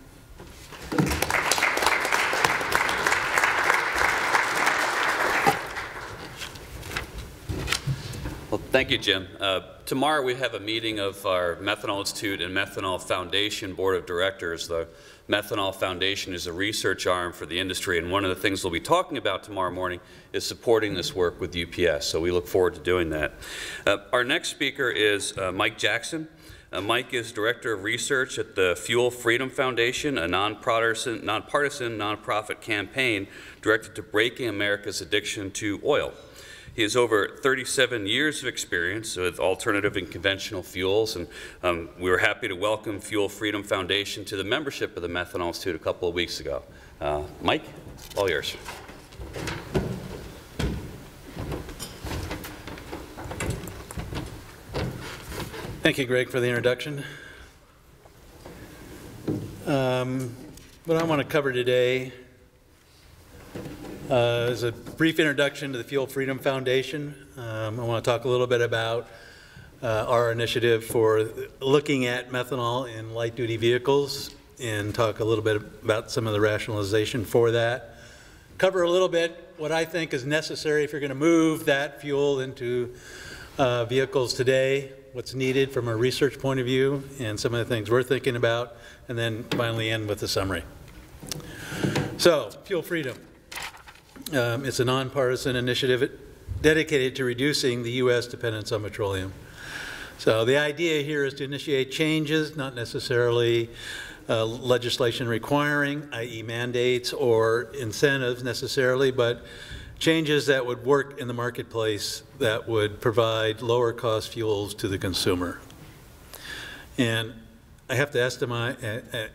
Well, thank you, Jim. Tomorrow we have a meeting of our Methanol Institute and Methanol Foundation Board of Directors. The Methanol Foundation is a research arm for the industry, and one of the things we'll be talking about tomorrow morning is supporting this work with UPS, so we look forward to doing that. Our next speaker is Mike Jackson. Mike is Director of Research at the Fuel Freedom Foundation, a nonpartisan nonprofit campaign directed to breaking America's addiction to oil. He has over 37 years of experience with alternative and conventional fuels, and we were happy to welcome Fuel Freedom Foundation to the membership of the Methanol Institute a couple of weeks ago. Mike, all yours. Thank you, Greg, for the introduction. What I want to cover today is a brief introduction to the Fuel Freedom Foundation. I want to talk a little bit about our initiative for looking at methanol in light-duty vehicles and talk a little bit about some of the rationalization for that. Cover a little bit what I think is necessary if you're going to move that fuel into vehicles today, what's needed from a research point of view, and some of the things we're thinking about, and then finally end with a summary. So, Fuel Freedom. It's a nonpartisan initiative dedicated to reducing the U.S. dependence on petroleum. So the idea here is to initiate changes, not necessarily legislation requiring, i.e. mandates or incentives necessarily, but changes that would work in the marketplace that would provide lower cost fuels to the consumer. And I have to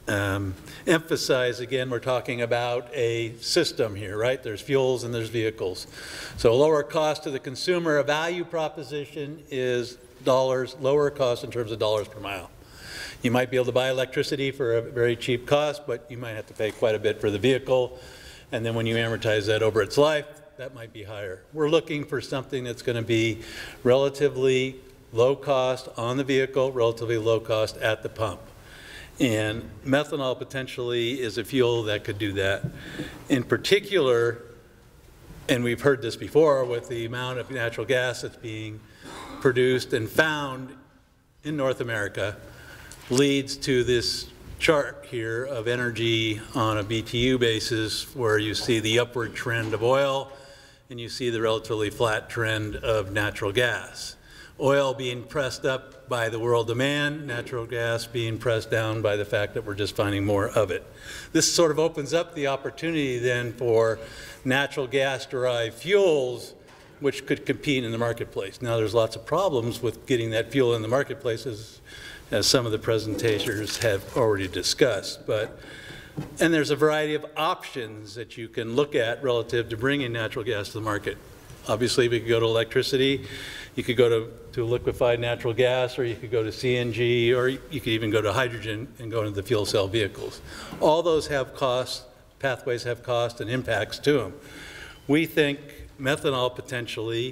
emphasize again, we're talking about a system here, right? There's fuels and there's vehicles. So lower cost to the consumer, a value proposition is dollars, lower cost in terms of dollars per mile. You might be able to buy electricity for a very cheap cost, but you might have to pay quite a bit for the vehicle. And then when you amortize that over its life, that might be higher. We're looking for something that's going to be relatively low cost on the vehicle, relatively low cost at the pump. And methanol potentially is a fuel that could do that. In particular, and we've heard this before with the amount of natural gas that's being produced and found in North America, leads to this chart here of energy on a BTU basis where you see the upward trend of oil and you see the relatively flat trend of natural gas. Oil being pressed up by the world demand, natural gas being pressed down by the fact that we're just finding more of it. This sort of opens up the opportunity then for natural gas derived fuels which could compete in the marketplace. Now there's lots of problems with getting that fuel in the marketplace as some of the presentators have already discussed. And there's a variety of options that you can look at relative to bringing natural gas to the market. Obviously, we could go to electricity, you could go to liquefied natural gas, or you could go to CNG, or you could even go to hydrogen and go into the fuel cell vehicles. All those have costs, pathways have costs and impacts to them. We think methanol potentially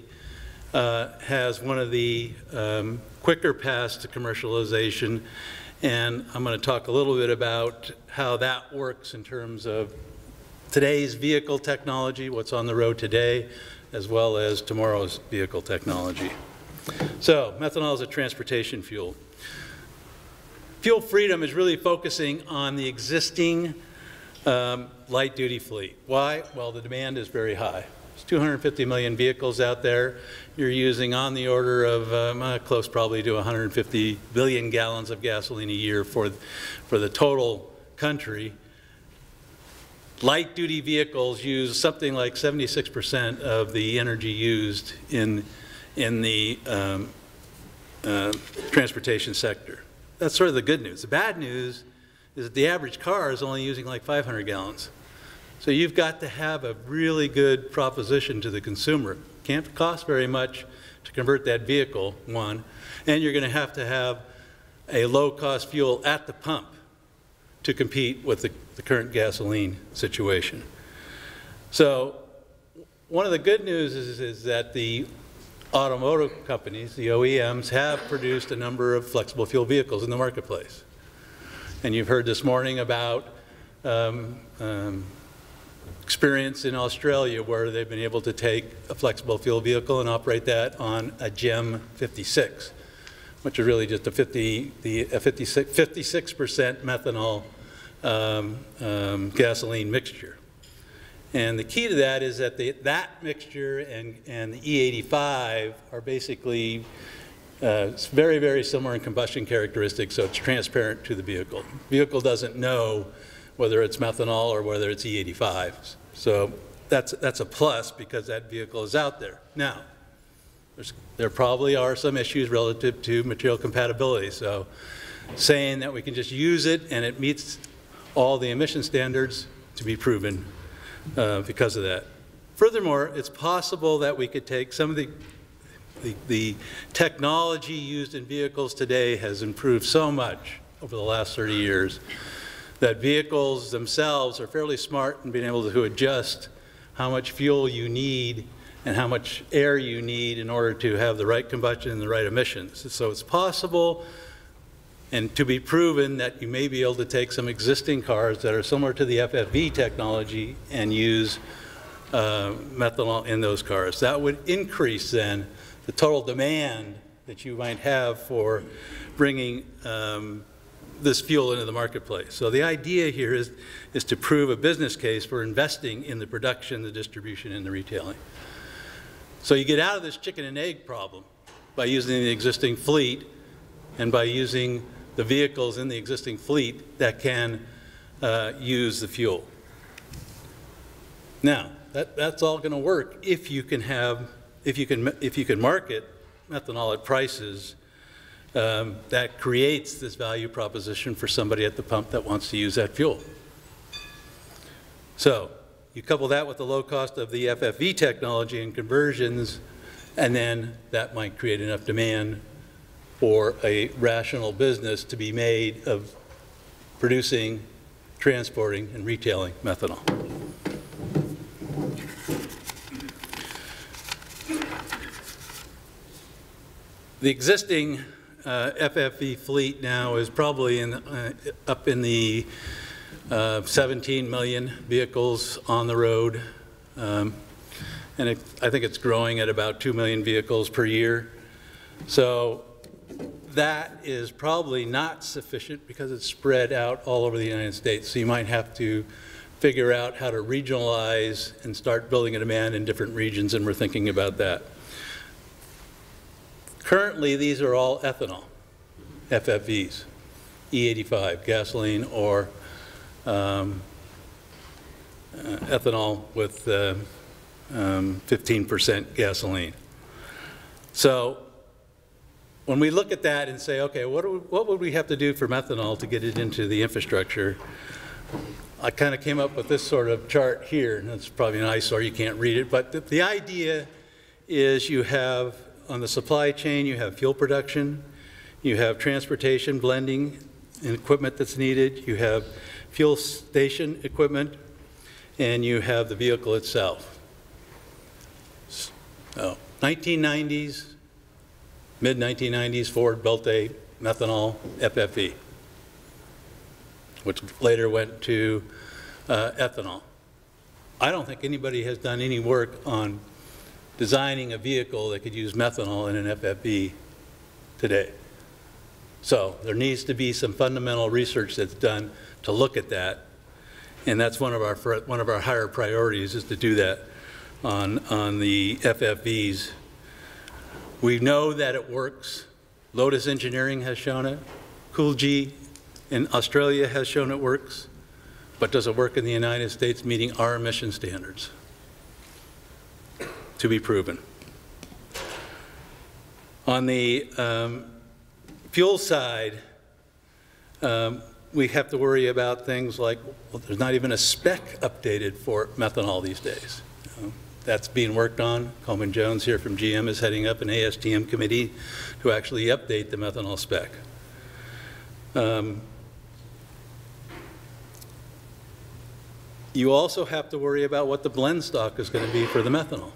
has one of the quicker paths to commercialization, and I'm going to talk a little bit about how that works in terms of today's vehicle technology, what's on the road today, as well as tomorrow's vehicle technology. So, methanol is a transportation fuel. Fuel Freedom is really focusing on the existing light-duty fleet. Why? Well, the demand is very high. There's 250 million vehicles out there. You're using on the order of close probably to 150 billion gallons of gasoline a year for the total country. Light-duty vehicles use something like 76% of the energy used in the transportation sector. That's sort of the good news. The bad news is that the average car is only using like 500 gallons. So you've got to have a really good proposition to the consumer. Can't cost very much to convert that vehicle, one, and you're going to have a low-cost fuel at the pump to compete with the current gasoline situation. So one of the good news is that the automotive companies, the OEMs, have produced a number of flexible fuel vehicles in the marketplace. And you've heard this morning about experience in Australia where they've been able to take a flexible fuel vehicle and operate that on a GEM 56, which is really just a 56% methanol gasoline mixture. And the key to that is that that mixture and the E85 are basically very, very similar in combustion characteristics, so it's transparent to the vehicle. The vehicle doesn't know whether it's methanol or whether it's E85. So that's a plus because that vehicle is out there. Now, there probably are some issues relative to material compatibility. So saying that we can just use it and it meets all the emission standards to be proven because of that. Furthermore, it's possible that we could take some of the technology used in vehicles today has improved so much over the last 30 years that vehicles themselves are fairly smart in being able to adjust how much fuel you need and how much air you need in order to have the right combustion and the right emissions. So it's possible and to be proven that you may be able to take some existing cars that are similar to the FFV technology and use methanol in those cars. That would increase then the total demand that you might have for bringing this fuel into the marketplace. So the idea here is to prove a business case for investing in the production, the distribution, and the retailing. So you get out of this chicken and egg problem by using the existing fleet and by using the vehicles in the existing fleet that can use the fuel. Now, that's all going to work if you can market methanol at prices that creates this value proposition for somebody at the pump that wants to use that fuel. So you couple that with the low cost of the FFV technology and conversions, and then that might create enough demand for a rational business to be made of producing, transporting, and retailing methanol. The existing FFV fleet now is probably up in the 17 million vehicles on the road. And I think it's growing at about 2 million vehicles per year. So that is probably not sufficient because it's spread out all over the United States. So you might have to figure out how to regionalize and start building a demand in different regions, and we're thinking about that. Currently, these are all ethanol, FFVs, E85, gasoline or ethanol with 15% gasoline. So when we look at that and say, okay, what would we have to do for methanol to get it into the infrastructure? I kind of came up with this sort of chart here, and it's probably an eyesore, you can't read it, but the idea is you have, on the supply chain, you have fuel production, you have transportation, blending, and equipment that's needed, you have fuel station equipment, and you have the vehicle itself. So, 1990s, mid-1990s, Ford built a methanol FFV, which later went to ethanol. I don't think anybody has done any work on designing a vehicle that could use methanol in an FFV today. So there needs to be some fundamental research that's done to look at that, and that's one of our higher priorities is to do that on the FFVs. We know that it works. Lotus Engineering has shown it. Coolgee in Australia has shown it works, but does it work in the United States meeting our emission standards? To be proven. On the fuel side, we have to worry about things like, well, there's not even a spec updated for methanol these days. That's being worked on. Coleman Jones here from GM is heading up an ASTM committee to actually update the methanol spec. You also have to worry about what the blend stock is going to be for the methanol.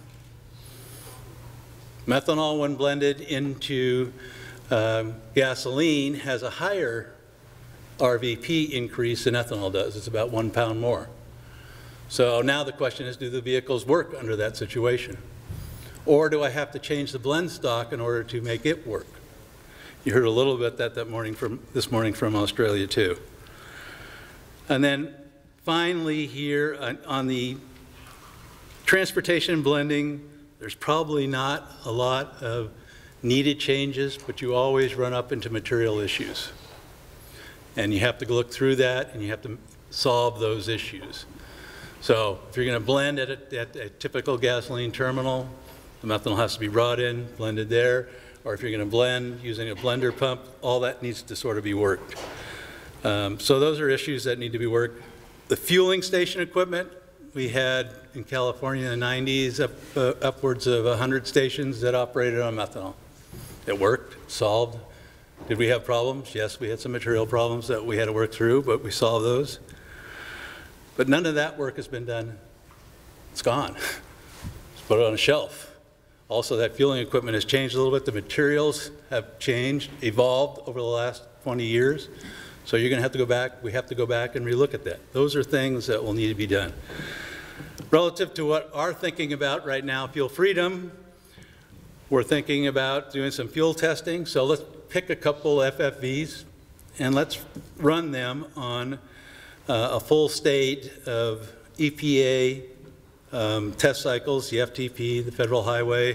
Methanol, when blended into gasoline, has a higher RVP increase than ethanol does. It's about 1 pound more. So now the question is, do the vehicles work under that situation? Or do I have to change the blend stock in order to make it work? You heard a little bit that this morning from Australia too. And then finally here on the transportation blending, there's probably not a lot of needed changes, but you always run up into material issues. And you have to look through that, and you have to solve those issues. So if you're going to blend at a typical gasoline terminal, the methanol has to be brought in, blended there, or if you're going to blend using a blender pump, all that needs to sort of be worked. So those are issues that need to be worked. The fueling station equipment, we had in California in the 90s upwards of 100 stations that operated on methanol. It worked, solved. Did we have problems? Yes, we had some material problems that we had to work through, but we solved those. But none of that work has been done. It's gone. It's put it on a shelf. Also, that fueling equipment has changed a little bit. The materials have changed, evolved over the last 20 years. So you're going to have to go back, we have to go back and relook at that. Those are things that will need to be done. Relative to what we're thinking about right now, fuel freedom, we're thinking about doing some fuel testing. So let's pick a couple FFVs and let's run them on a full state of EPA test cycles, the FTP, the Federal Highway,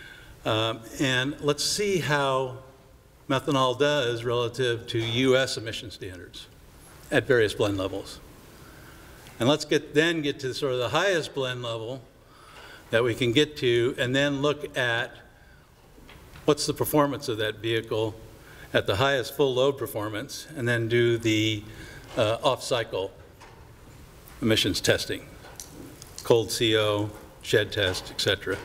and let's see how methanol does relative to U.S. emission standards at various blend levels. And let's then get to sort of the highest blend level that we can get to, and then look at what's the performance of that vehicle at the highest full load performance, and then do the off-cycle emissions testing, cold CO, shed test, et cetera.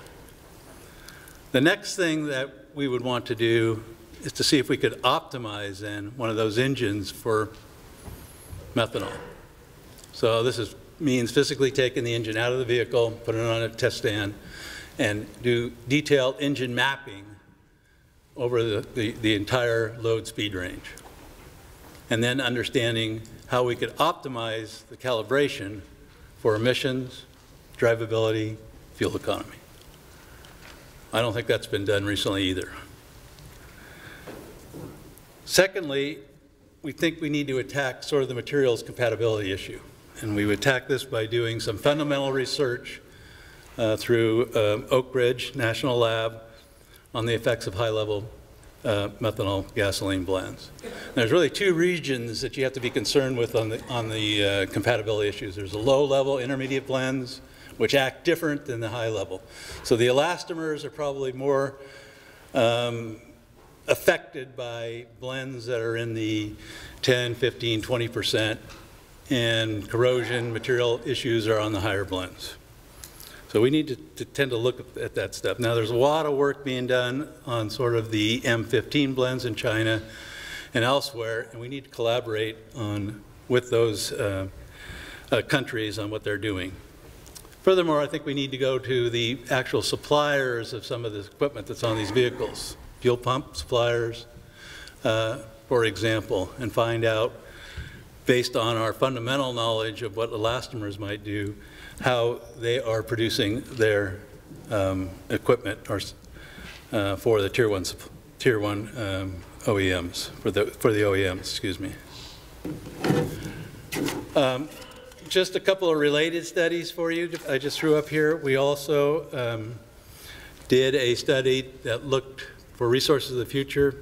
The next thing that we would want to do is to see if we could optimize then one of those engines for methanol. So this means physically taking the engine out of the vehicle, put it on a test stand, and do detailed engine mapping over the entire load speed range. And then understanding how we could optimize the calibration for emissions, drivability, fuel economy. I don't think that's been done recently either. Secondly, we think we need to attack sort of the materials compatibility issue. And we would attack this by doing some fundamental research through Oak Ridge National Lab on the effects of high-level methanol gasoline blends. There's really two regions that you have to be concerned with on the compatibility issues. There's the low-level intermediate blends, which act different than the high level. So the elastomers are probably more affected by blends that are in the 10, 15, 20%, and corrosion material issues are on the higher blends. So we need to tend to look at that stuff. Now there's a lot of work being done on sort of the M15 blends in China and elsewhere, and we need to collaborate with those countries on what they're doing. Furthermore, I think we need to go to the actual suppliers of some of this equipment that's on these vehicles, fuel pump suppliers, for example, and find out, based on our fundamental knowledge of what elastomers might do, how they are producing their equipment or, for the tier one OEMs, for the OEMs, excuse me. Just a couple of related studies for you I just threw up here. We also did a study that looked for resources of the future.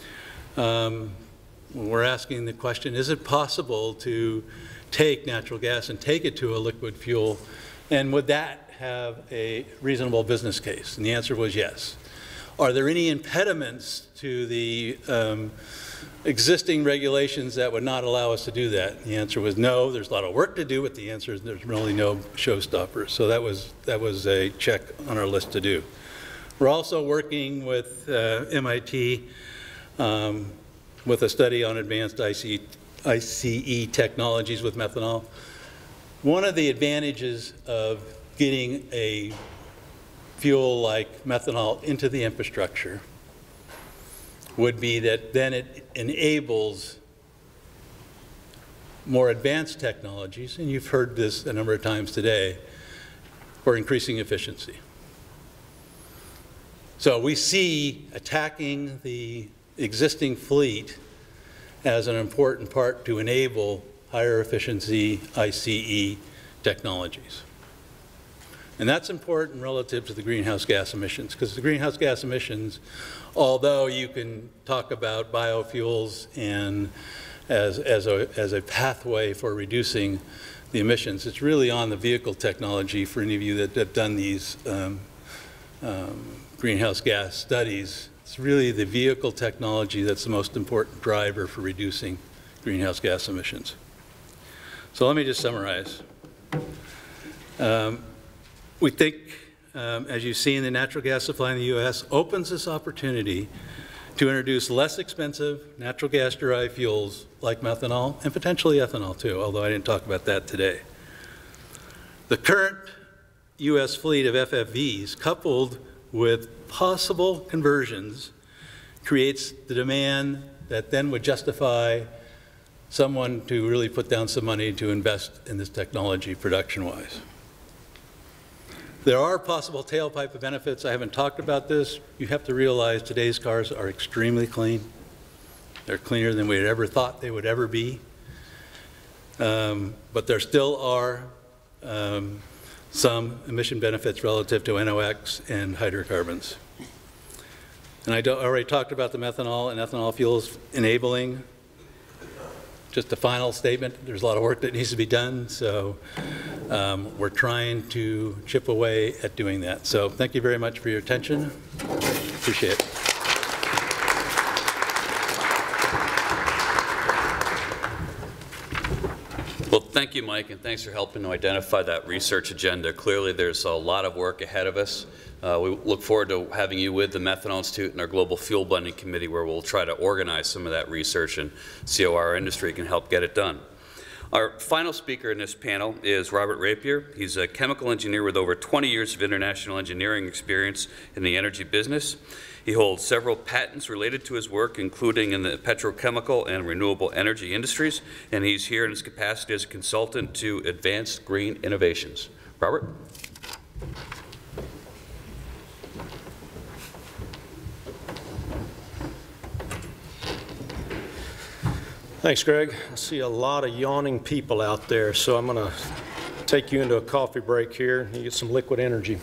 We're asking the question, is it possible to take natural gas and take it to a liquid fuel, and would that have a reasonable business case? And the answer was yes. Are there any impediments to the existing regulations that would not allow us to do that? The answer was no. There's a lot of work to do, but the answer is there's really no showstoppers. So that was a check on our list to do. We're also working with MIT with a study on advanced ICE technologies with methanol. One of the advantages of getting a fuel like methanol into the infrastructure would be that then it enables more advanced technologies, and you've heard this a number of times today, for increasing efficiency. So we see attacking the existing fleet as an important part to enable higher efficiency ICE technologies. And that's important relative to the greenhouse gas emissions, because the greenhouse gas emissions, although you can talk about biofuels and as a pathway for reducing the emissions. It's really on the vehicle technology for any of you that have done these greenhouse gas studies. It's really the vehicle technology that's the most important driver for reducing greenhouse gas emissions. So let me just summarize. We think, as you've seen, the natural gas supply in the U.S. opens this opportunity to introduce less expensive natural gas-derived fuels like methanol and potentially ethanol too, although I didn't talk about that today. The current U.S. fleet of FFVs, coupled with possible conversions, creates the demand that then would justify someone to really put down some money to invest in this technology production-wise. There are possible tailpipe benefits. I haven't talked about this. You have to realize today's cars are extremely clean. They're cleaner than we'd ever thought they would ever be. But there still are some emission benefits relative to NOx and hydrocarbons. And I already talked about the methanol and ethanol fuels enabling. Just a final statement, there's a lot of work that needs to be done, so we're trying to chip away at doing that. So thank you very much for your attention. Appreciate it. Well, thank you, Mike, and thanks for helping to identify that research agenda. Clearly, there's a lot of work ahead of us. We look forward to having you with the Methanol Institute and our Global Fuel Blending Committee, where we'll try to organize some of that research and see how our industry can help get it done. Our final speaker in this panel is Robert Rapier. He's a chemical engineer with over 20 years of international engineering experience in the energy business. He holds several patents related to his work, including in the petrochemical and renewable energy industries, and he's here in his capacity as a consultant to Advanced Green Innovations. Robert? Thanks, Greg. I see a lot of yawning people out there, so I'm going to take you into a coffee break here. You get some liquid energy.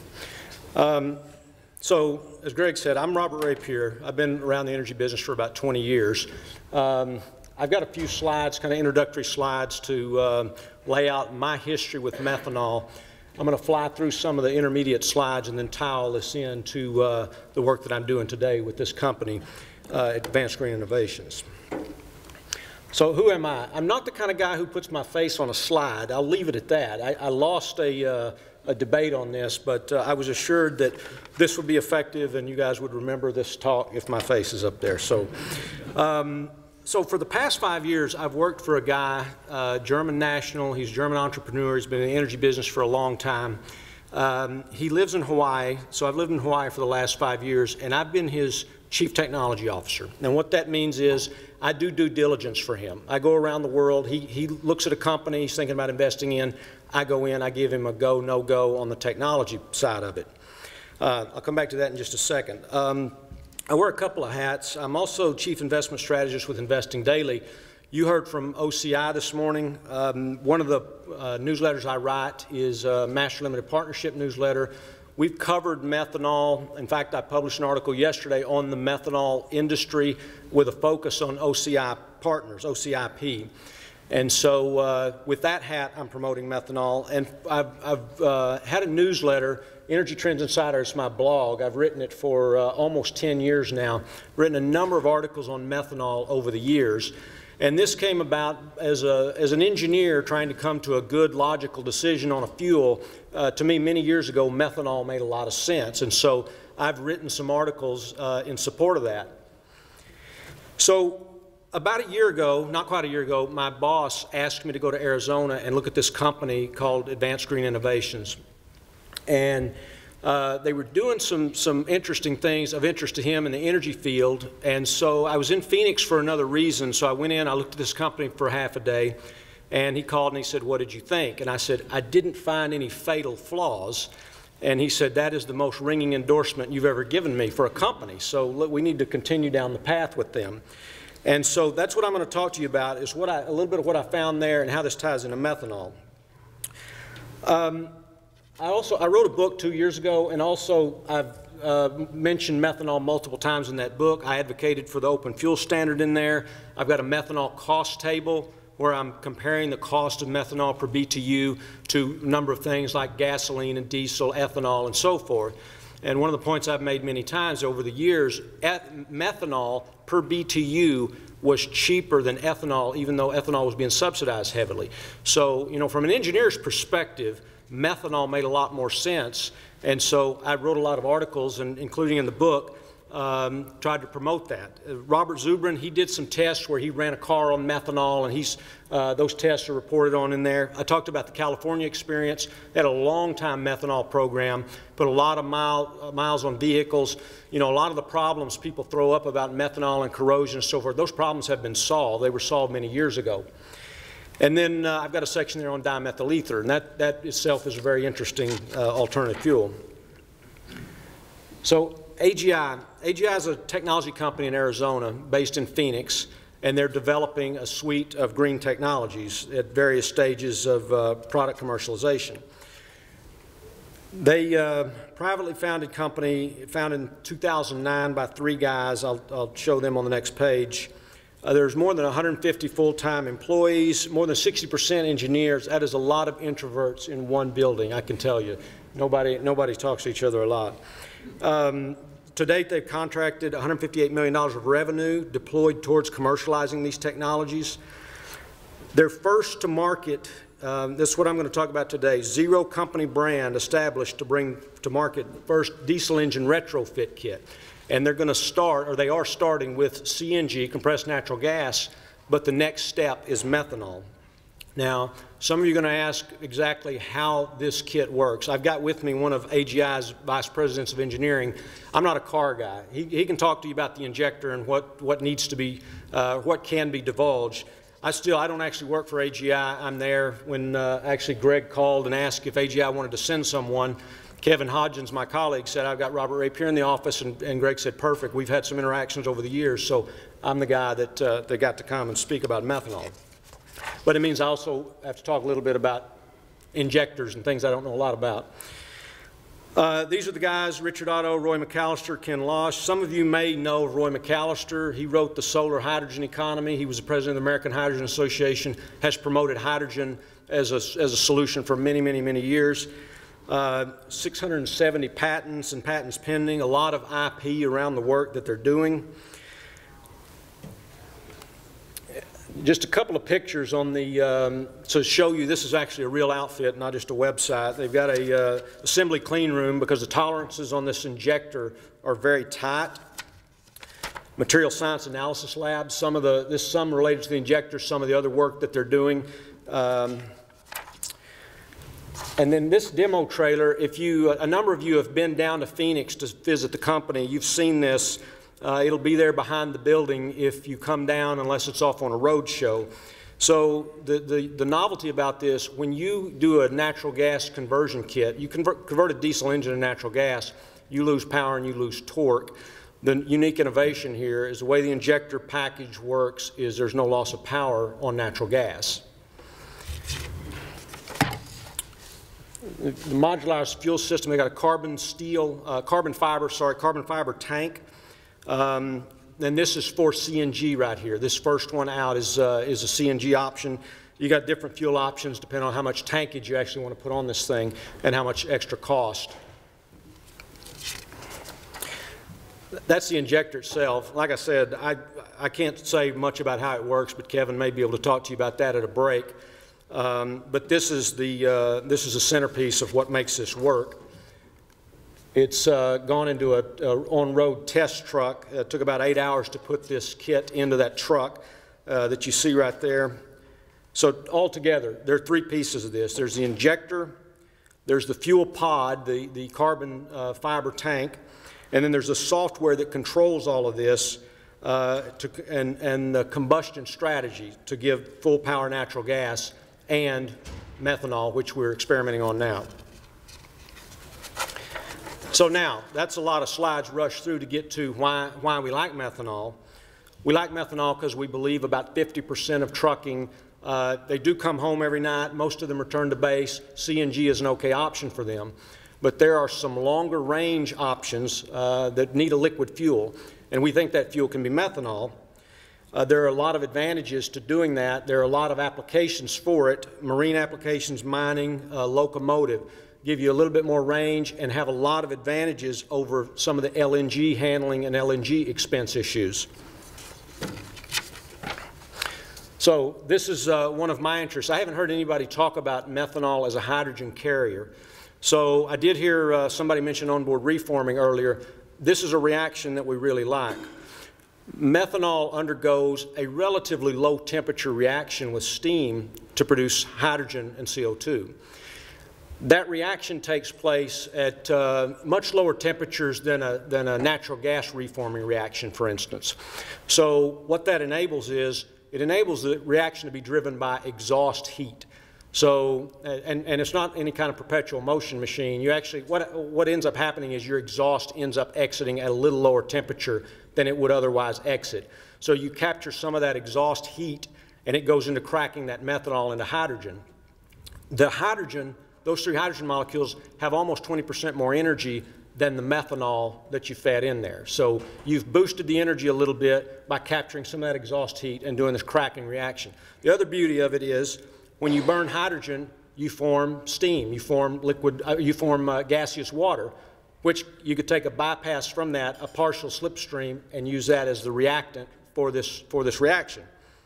So, as Greg said, I'm Robert Rapier. I've been around the energy business for about 20 years. I've got a few slides, kind of introductory slides, to lay out my history with methanol. I'm going to fly through some of the intermediate slides and then tie all this into the work that I'm doing today with this company, Advanced Green Innovations. So who am I? I'm not the kind of guy who puts my face on a slide. I'll leave it at that. I lost a debate on this, but I was assured that this would be effective and you guys would remember this talk if my face is up there. So, so for the past 5 years, I've worked for a guy, German national. He's a German entrepreneur. He's been in the energy business for a long time. He lives in Hawaii, so I've lived in Hawaii for the last 5 years, and I've been his Chief Technology Officer. And what that means is I do due diligence for him. I go around the world. He looks at a company he's thinking about investing in. I go in. I give him a go, no go on the technology side of it. I'll come back to that in just a second. I wear a couple of hats. I'm also Chief Investment Strategist with Investing Daily. You heard from OCI this morning. One of the newsletters I write is a Master Limited Partnership newsletter. We've covered methanol. In fact, I published an article yesterday on the methanol industry with a focus on OCI partners, OCIP. And so with that hat, I'm promoting methanol. And I've had a newsletter, Energy Trends Insider. It's my blog. I've written it for almost 10 years now. Written a number of articles on methanol over the years. And this came about as an engineer trying to come to a good, logical decision on a fuel. To me, many years ago, methanol made a lot of sense. And so I've written some articles in support of that. So about a year ago, not quite a year ago, my boss asked me to go to Arizona and look at this company called Advanced Green Innovations. And they were doing some interesting things of interest to him in the energy field. And so I was in Phoenix for another reason. So I went in, I looked at this company for half a day, and he called and he said, "What did you think?" And I said, "I didn't find any fatal flaws." And he said, "That is the most ringing endorsement you've ever given me for a company. So look, we need to continue down the path with them." And so that's what I'm going to talk to you about, is a little bit of what I found there and how this ties into methanol. I wrote a book 2 years ago, and also I've mentioned methanol multiple times in that book. I advocated for the open fuel standard in there. I've got a methanol cost table where I'm comparing the cost of methanol per BTU to a number of things like gasoline and diesel, ethanol, and so forth. And one of the points I've made many times over the years, methanol per BTU was cheaper than ethanol, even though ethanol was being subsidized heavily. So, you know, from an engineer's perspective, methanol made a lot more sense. And so I wrote a lot of articles, and including in the book, tried to promote that. Robert Zubrin, he did some tests where he ran a car on methanol, and those tests are reported on in there. I talked about the California experience. They had a long-time methanol program, put a lot of miles on vehicles. You know, a lot of the problems people throw up about methanol and corrosion and so forth, those problems have been solved. They were solved many years ago. And then I've got a section there on dimethyl ether, and that itself is a very interesting alternative fuel. So AGI is a technology company in Arizona based in Phoenix, and they're developing a suite of green technologies at various stages of product commercialization. They privately founded company, founded in 2009 by 3 guys. I'll show them on the next page. There's more than 150 full-time employees, more than 60% engineers. That is a lot of introverts in one building, I can tell you. Nobody talks to each other a lot. To date, they've contracted $158 million of revenue deployed towards commercializing these technologies. They're first to market, this is what I'm going to talk about today, zero company brand established to bring to market the first diesel engine retrofit kit. And they're going to start, or they are starting with CNG, compressed natural gas, but the next step is methanol. Now, some of you are going to ask exactly how this kit works. I've got with me one of AGI's vice presidents of engineering. I'm not a car guy. He can talk to you about the injector and what needs to be, what can be divulged. I don't actually work for AGI. I'm there when actually Greg called and asked if AGI wanted to send someone. Kevin Hodgins, my colleague, said, I've got Robert Rapier in the office, and Greg said, perfect. We've had some interactions over the years, so I'm the guy that got to come and speak about methanol. But it means I also have to talk a little bit about injectors and things I don't know a lot about. These are the guys, Richard Otto, Roy McAllister, Ken Losh. Some of you may know Roy McAllister. He wrote The Solar Hydrogen Economy. He was the president of the American Hydrogen Association, has promoted hydrogen as a solution for many, many, many years. 670 patents and patents pending, a lot of IP around the work that they're doing. Just a couple of pictures on the, to show you this is actually a real outfit, not just a website. They've got a assembly clean room because the tolerances on this injector are very tight. Material science analysis lab, some related to the injector, some of the other work that they're doing. And then this demo trailer, a number of you have been down to Phoenix to visit the company, you've seen this. It'll be there behind the building if you come down, unless it's off on a road show. So the novelty about this, when you do a natural gas conversion kit, you convert a diesel engine to natural gas, you lose power and you lose torque. The unique innovation here is the way the injector package works is there's no loss of power on natural gas. The modularized fuel system, they got a carbon fiber tank. And this is for CNG right here. This first one out is a CNG option. You got different fuel options depending on how much tankage you actually want to put on this thing and how much extra cost. That's the injector itself. Like I said, I can't say much about how it works, but Kevin may be able to talk to you about that at a break. But this is a centerpiece of what makes this work. It's gone into an on-road test truck. It took about 8 hours to put this kit into that truck that you see right there. So altogether, there are 3 pieces of this. There's the injector, there's the fuel pod, the carbon fiber tank, and then there's the software that controls all of this and the combustion strategy to give full power natural gas and methanol, which we're experimenting on now. So now, that's a lot of slides rushed through to get to why we like methanol. We like methanol because we believe about 50% of trucking, they do come home every night. Most of them return to base. CNG is an okay option for them. But there are some longer range options that need a liquid fuel, and we think that fuel can be methanol. There are a lot of advantages to doing that. There are a lot of applications for it, marine applications, mining, locomotive. Give you a little bit more range and have a lot of advantages over some of the LNG handling and LNG expense issues. So this is one of my interests. I haven't heard anybody talk about methanol as a hydrogen carrier. So I did hear somebody mention onboard reforming earlier. This is a reaction that we really like. Methanol undergoes a relatively low temperature reaction with steam to produce hydrogen and CO2. That reaction takes place at much lower temperatures than a natural gas reforming reaction, for instance. So what that enables is, it enables the reaction to be driven by exhaust heat. So, and it's not any kind of perpetual motion machine. You actually, what ends up happening is your exhaust ends up exiting at a little lower temperature than it would otherwise exit. So you capture some of that exhaust heat and it goes into cracking that methanol into hydrogen. The hydrogen, those three hydrogen molecules have almost 20% more energy than the methanol that you fed in there. So you've boosted the energy a little bit by capturing some of that exhaust heat and doing this cracking reaction. The other beauty of it is when you burn hydrogen, you form steam, you form liquid, gaseous water, which you could take a bypass from that, a partial slipstream, and use that as the reactant for this reaction.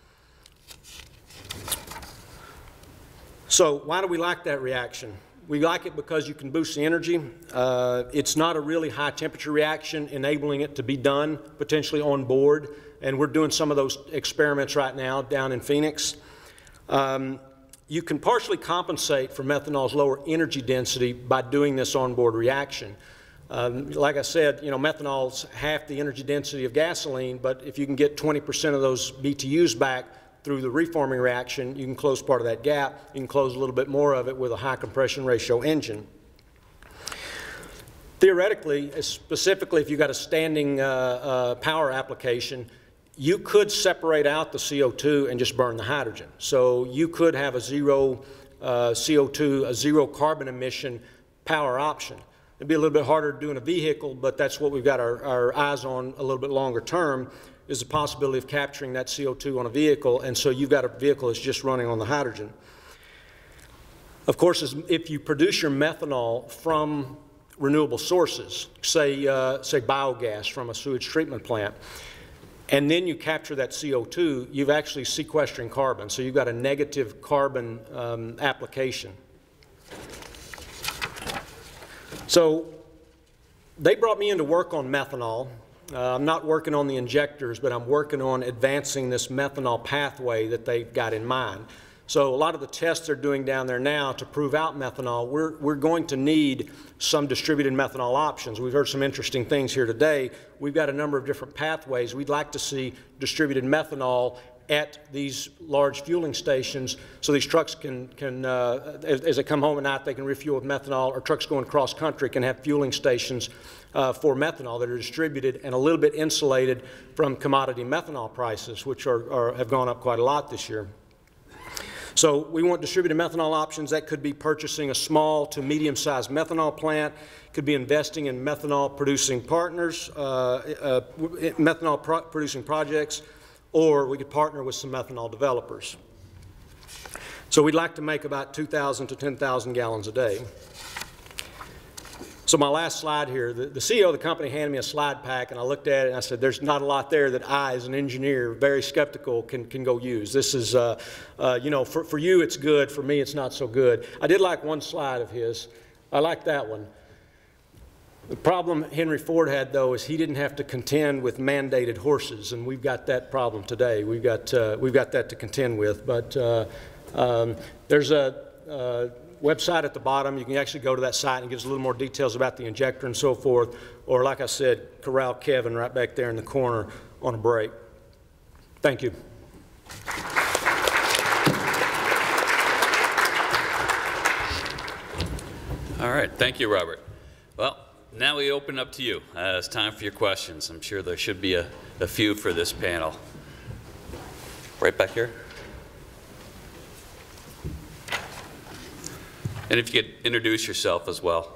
So why do we like that reaction? We like it because you can boost the energy. It's not a really high temperature reaction, enabling it to be done potentially on board. And we're doing some of those experiments right now down in Phoenix. You can partially compensate for methanol's lower energy density by doing this onboard reaction. Like I said, you know, methanol's half the energy density of gasoline, but if you can get 20% of those BTUs back through the reforming reaction, you can close part of that gap. You can close a little bit more of it with a high compression ratio engine. Theoretically, specifically if you've got a standing power application, you could separate out the CO2 and just burn the hydrogen. So you could have a zero CO2, a zero carbon emission power option. It'd be a little bit harder to do in a vehicle, but that's what we've got our eyes on a little bit longer term, is the possibility of capturing that CO2 on a vehicle, and so you've got a vehicle that's just running on the hydrogen. Of course, if you produce your methanol from renewable sources, say biogas from a sewage treatment plant, and then you capture that CO2, you've actually sequestering carbon, so you've got a negative carbon application. So they brought me in to work on methanol. I'm not working on the injectors, but I'm working on advancing this methanol pathway that they've got in mind. So a lot of the tests they're doing down there now to prove out methanol, we're going to need some distributed methanol options. We've heard some interesting things here today. We've got a number of different pathways. We'd like to see distributed methanol at these large fueling stations so these trucks can as they come home at night, they can refuel with methanol, or trucks going cross country can have fueling stations for methanol that are distributed and a little bit insulated from commodity methanol prices, which have gone up quite a lot this year. So we want distributed methanol options. That could be purchasing a small to medium-sized methanol plant, could be investing in methanol-producing partners, methanol-producing projects, or we could partner with some methanol developers. So we'd like to make about 2,000 to 10,000 gallons a day. So my last slide here, the CEO of the company handed me a slide pack, and I looked at it and I said, there's not a lot there that I, as an engineer, very skeptical, can go use. This is, you know, for you it's good, for me it's not so good. I did like one slide of his. I like that one. The problem Henry Ford had, though, is he didn't have to contend with mandated horses, and we've got that problem today. We've got that to contend with. But there's a website at the bottom. You can actually go to that site and it gives a little more details about the injector and so forth. Or, like I said, corral Kevin right back there in the corner on a break. Thank you. All right. Thank you, Robert. Well, now we open up to you. It's time for your questions. I'm sure there should be a few for this panel. Right back here. And if you could introduce yourself as well.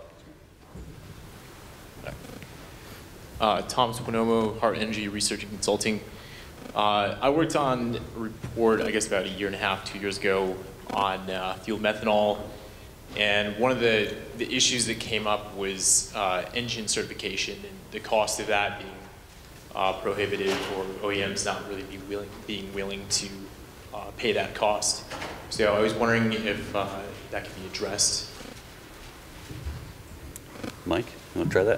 Tom Suponomo, Hart Energy Research and Consulting. I worked on a report, I guess about a year and a half, 2 years ago on fuel methanol. And one of the issues that came up was engine certification and the cost of that being prohibitive, or OEMs not really being willing to pay that cost. So I was wondering if that could be addressed. Mike, you want to try that?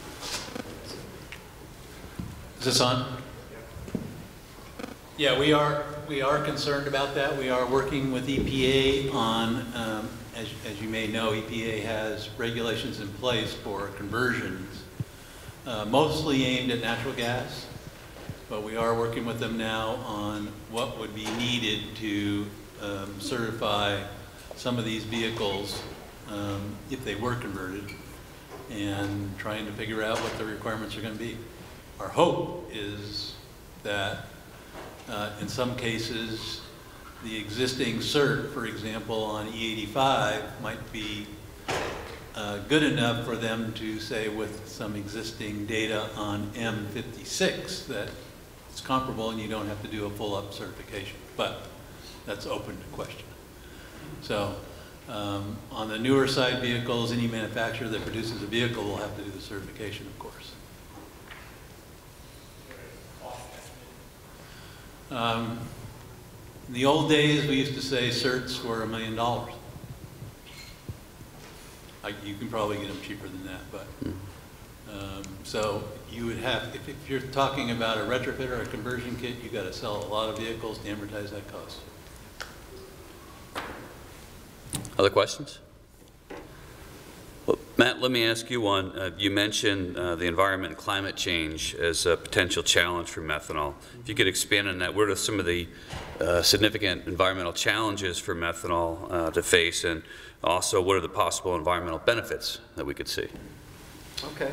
Is this on? Yeah, we are concerned about that. We are working with EPA on, as you may know, EPA has regulations in place for conversions, mostly aimed at natural gas, but we are working with them now on what would be needed to certify some of these vehicles if they were converted, and trying to figure out what the requirements are going to be. Our hope is that in some cases, the existing cert, for example, on E85 might be good enough for them to say with some existing data on M56 that it's comparable and you don't have to do a full-up certification. But that's open to question. So on the newer side vehicles, any manufacturer that produces a vehicle will have to do the certification, of course. In the old days, we used to say certs were $1 million. You can probably get them cheaper than that, but so you would have, if you're talking about a retrofit or a conversion kit, you've got to sell a lot of vehicles to amortize that cost. Other questions? Well, Matt, let me ask you one. You mentioned the environment and climate change as a potential challenge for methanol. If you could expand on that, what are some of the significant environmental challenges for methanol to face, and also what are the possible environmental benefits that we could see? Okay.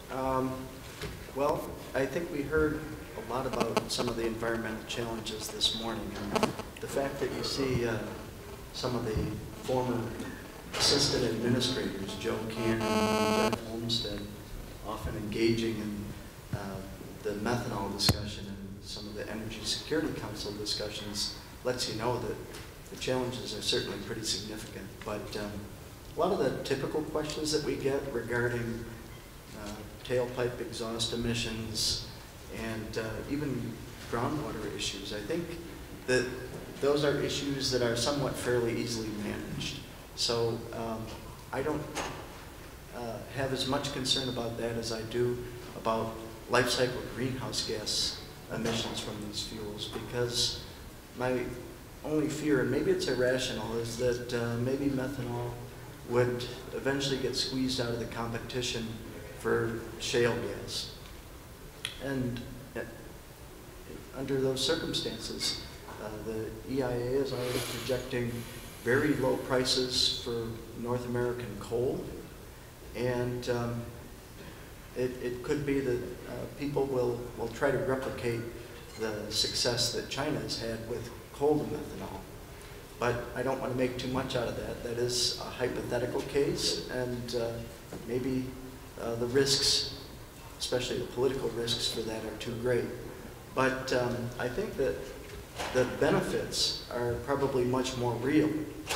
Well, I think we heard a lot about some of the environmental challenges this morning, and the fact that you see some of the former assistant administrators, Joe Cannon and Jeff Olmstead, often engaging in the methanol discussion and some of the Energy Security Council discussions, lets you know that the challenges are certainly pretty significant. But a lot of the typical questions that we get regarding tailpipe exhaust emissions and even groundwater issues, I think that those are issues that are somewhat fairly easily managed. So I don't have as much concern about that as I do about life cycle greenhouse gas emissions from these fuels, because my only fear, and maybe it's irrational, is that maybe methanol would eventually get squeezed out of the competition for shale gas. And under those circumstances, the EIA is already projecting very low prices for North American coal, and it could be that people will try to replicate the success that China has had with coal to methanol. But I don't want to make too much out of that. That is a hypothetical case, and maybe the risks, especially the political risks for that, are too great. But I think that the benefits are probably much more real.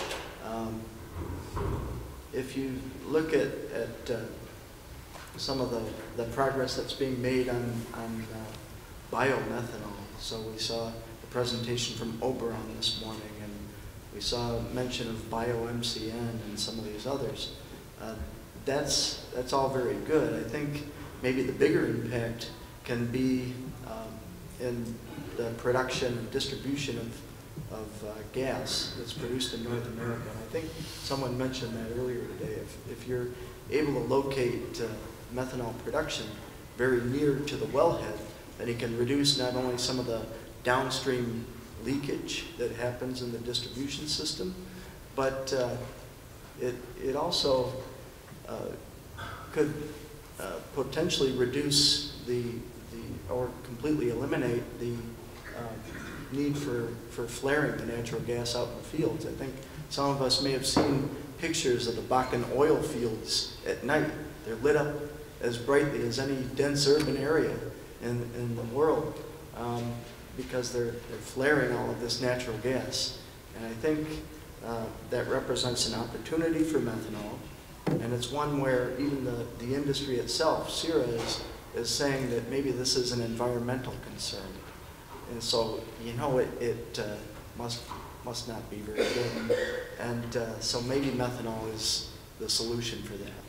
If you look at some of the progress that's being made on biomethanol, so we saw the presentation from Oberon this morning, and we saw mention of BioMCN and some of these others. That's all very good. I think maybe the bigger impact can be in the production and distribution of gas that's produced in North America. And I think someone mentioned that earlier today. If you're able to locate methanol production very near to the wellhead, then you can reduce not only some of the downstream leakage that happens in the distribution system, but it also could potentially reduce or completely eliminate the need for flaring the natural gas out in the fields. I think some of us may have seen pictures of the Bakken oil fields at night. They're lit up as brightly as any dense urban area in the world because they're flaring all of this natural gas. And I think that represents an opportunity for methanol, and it's one where even the industry itself, CIRA, is saying that maybe this is an environmental concern. And so, you know, it must not be very good. And so maybe methanol is the solution for that.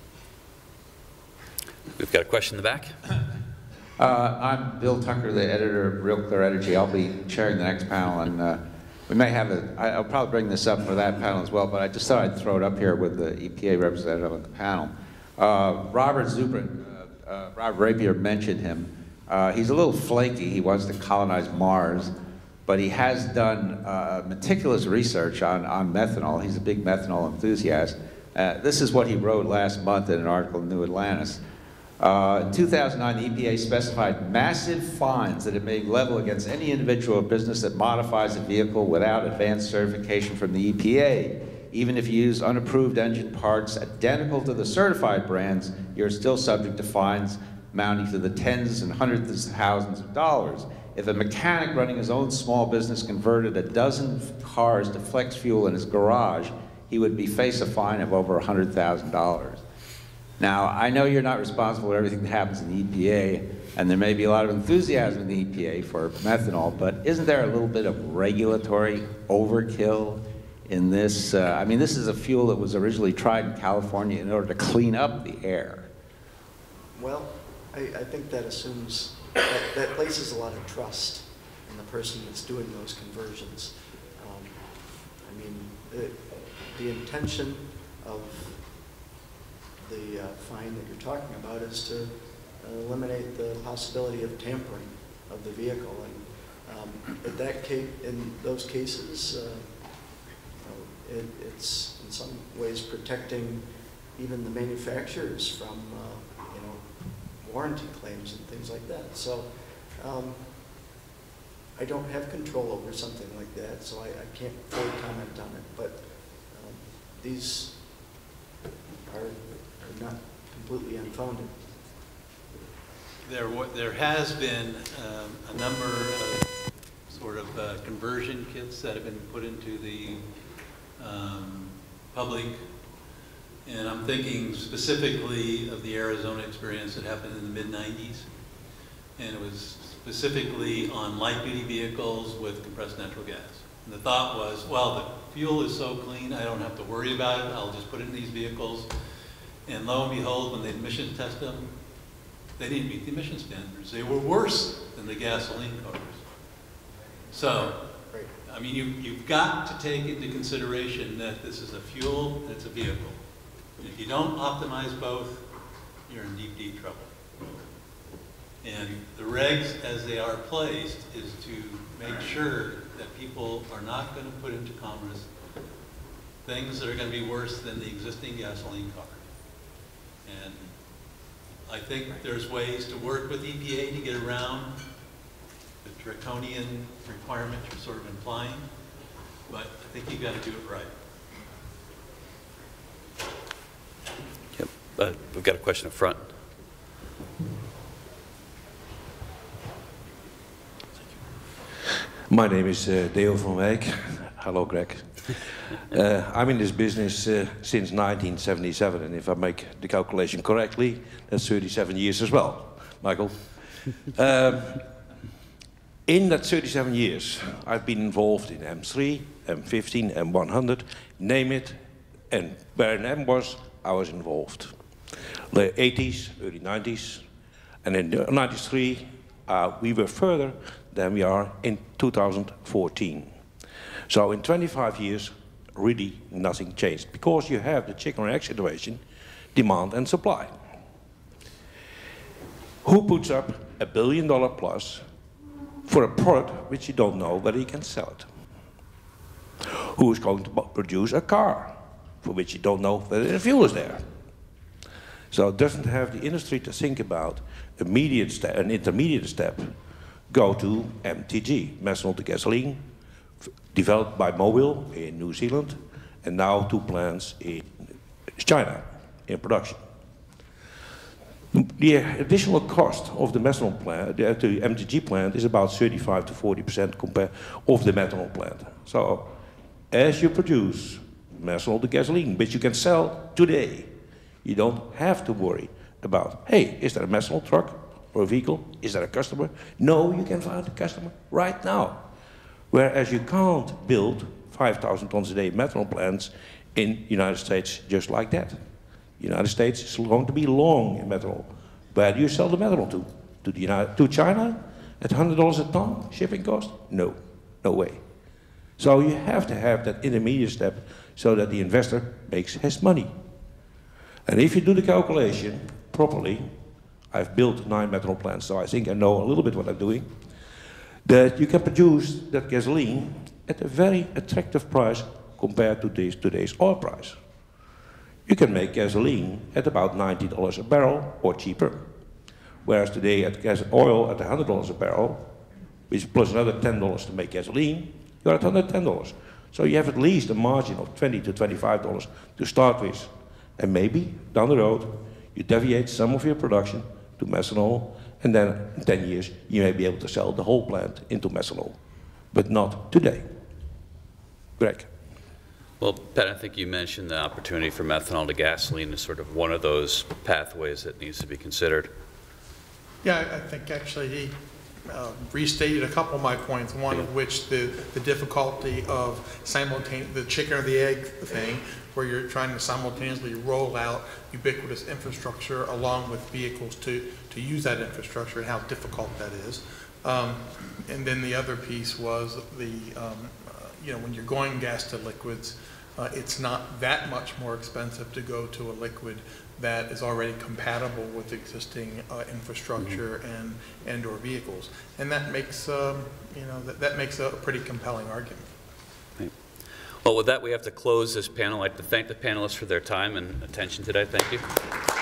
We've got a question in the back. I'm Bill Tucker, the editor of Real Clear Energy. I'll be chairing the next panel, and we may have I'll probably bring this up for that panel as well, but I just thought I'd throw it up here with the EPA representative on the panel. Robert Zubrin, Robert Rapier mentioned him. He's a little flaky. He wants to colonize Mars, but he has done meticulous research on methanol. He's a big methanol enthusiast. This is what he wrote last month in an article in New Atlantis. In 2009, the EPA specified massive fines that it may level against any individual or business that modifies a vehicle without advanced certification from the EPA. Even if you use unapproved engine parts identical to the certified brands, you're still subject to fines amounting to the tens and hundreds of thousands of dollars. If a mechanic running his own small business converted a dozen cars to flex fuel in his garage, he would face a fine of over $100,000. Now, I know you're not responsible for everything that happens in the EPA, and there may be a lot of enthusiasm in the EPA for methanol, but isn't there a little bit of regulatory overkill in this? I mean, this is a fuel that was originally tried in California in order to clean up the air. Well, I think that assumes, that places a lot of trust in the person that's doing those conversions. I mean, the intention of the fine that you're talking about is to eliminate the possibility of tampering of the vehicle. And in those cases, it's in some ways protecting even the manufacturers from warranty claims and things like that. So I don't have control over something like that, so I can't fully comment on it. But these are not completely unfounded. There has been a number of sort of conversion kits that have been put into the public, and I'm thinking specifically of the Arizona experience that happened in the mid-90s, and it was specifically on light-duty vehicles with compressed natural gas. And the thought was, well, the fuel is so clean, I don't have to worry about it, I'll just put it in these vehicles. And lo and behold, when they emission test them, they didn't meet the emission standards. They were worse than the gasoline cars. So, I mean, you've got to take into consideration that this is a fuel, it's a vehicle. And if you don't optimize both, you're in deep, deep trouble. And the regs, as they are placed, is to make sure that people are not going to put into commerce things that are going to be worse than the existing gasoline car. And I think there's ways to work with EPA to get around the draconian requirements you're sort of implying, but I think you've got to do it right. Yep. We've got a question up front. My name is Dale van Wijk. Hello, Greg. I'm in this business since 1977, and if I make the calculation correctly, that's 37 years as well, Michael. In that 37 years, I've been involved in M3, M15, M100, name it, and where an M was, I was involved. The 80s, early 90s, and in 93, we were further than we are in 2014. So in 25 years, really nothing changed, because you have the chicken and egg situation, demand and supply. Who puts up $1 billion plus for a product which you don't know whether you can sell it? Who is going to produce a car for which you don't know whether the fuel is there? So it doesn't have the industry to think about an intermediate step, go to MTG, methanol to gasoline, developed by Mobil in New Zealand, and now 2 plants in China in production. The additional cost of the methanol plant, the MTG plant, is about 35 to 40% of the methanol plant. So, as you produce methanol to gasoline, which you can sell today, you don't have to worry about, hey, is there a methanol truck or a vehicle? Is there a customer? No, you can find a customer right now. Whereas you can't build 5,000 tons a day methanol plants in the United States just like that. The United States is going to be long in methanol. Where do you sell the methanol to? To China at $100 a ton shipping cost? No, no way. So you have to have that intermediate step so that the investor makes his money. And if you do the calculation properly, I've built 9 methanol plants, so I think I know a little bit what I'm doing, that you can produce that gasoline at a very attractive price compared to today's oil price. You can make gasoline at about $90 a barrel or cheaper. Whereas today at oil at $100 a barrel, which plus another $10 to make gasoline, you're at $110. So you have at least a margin of $20 to $25 to start with. And maybe down the road, you deviate some of your production to methanol, and then in 10 years, you may be able to sell the whole plant into methanol. But not today. Greg. Well, Pat, I think you mentioned the opportunity for methanol to gasoline is sort of one of those pathways that needs to be considered. Yeah, I think actually he restated a couple of my points, one of which the difficulty of the chicken or the egg thing, where you're trying to simultaneously roll out ubiquitous infrastructure along with vehicles to use that infrastructure and how difficult that is. And then the other piece was when you're going gas to liquids, it's not that much more expensive to go to a liquid that is already compatible with existing infrastructure and or vehicles, and that makes that makes a pretty compelling argument. Right. Well, with that, we have to close this panel. I'd like to thank the panelists for their time and attention today. Thank you.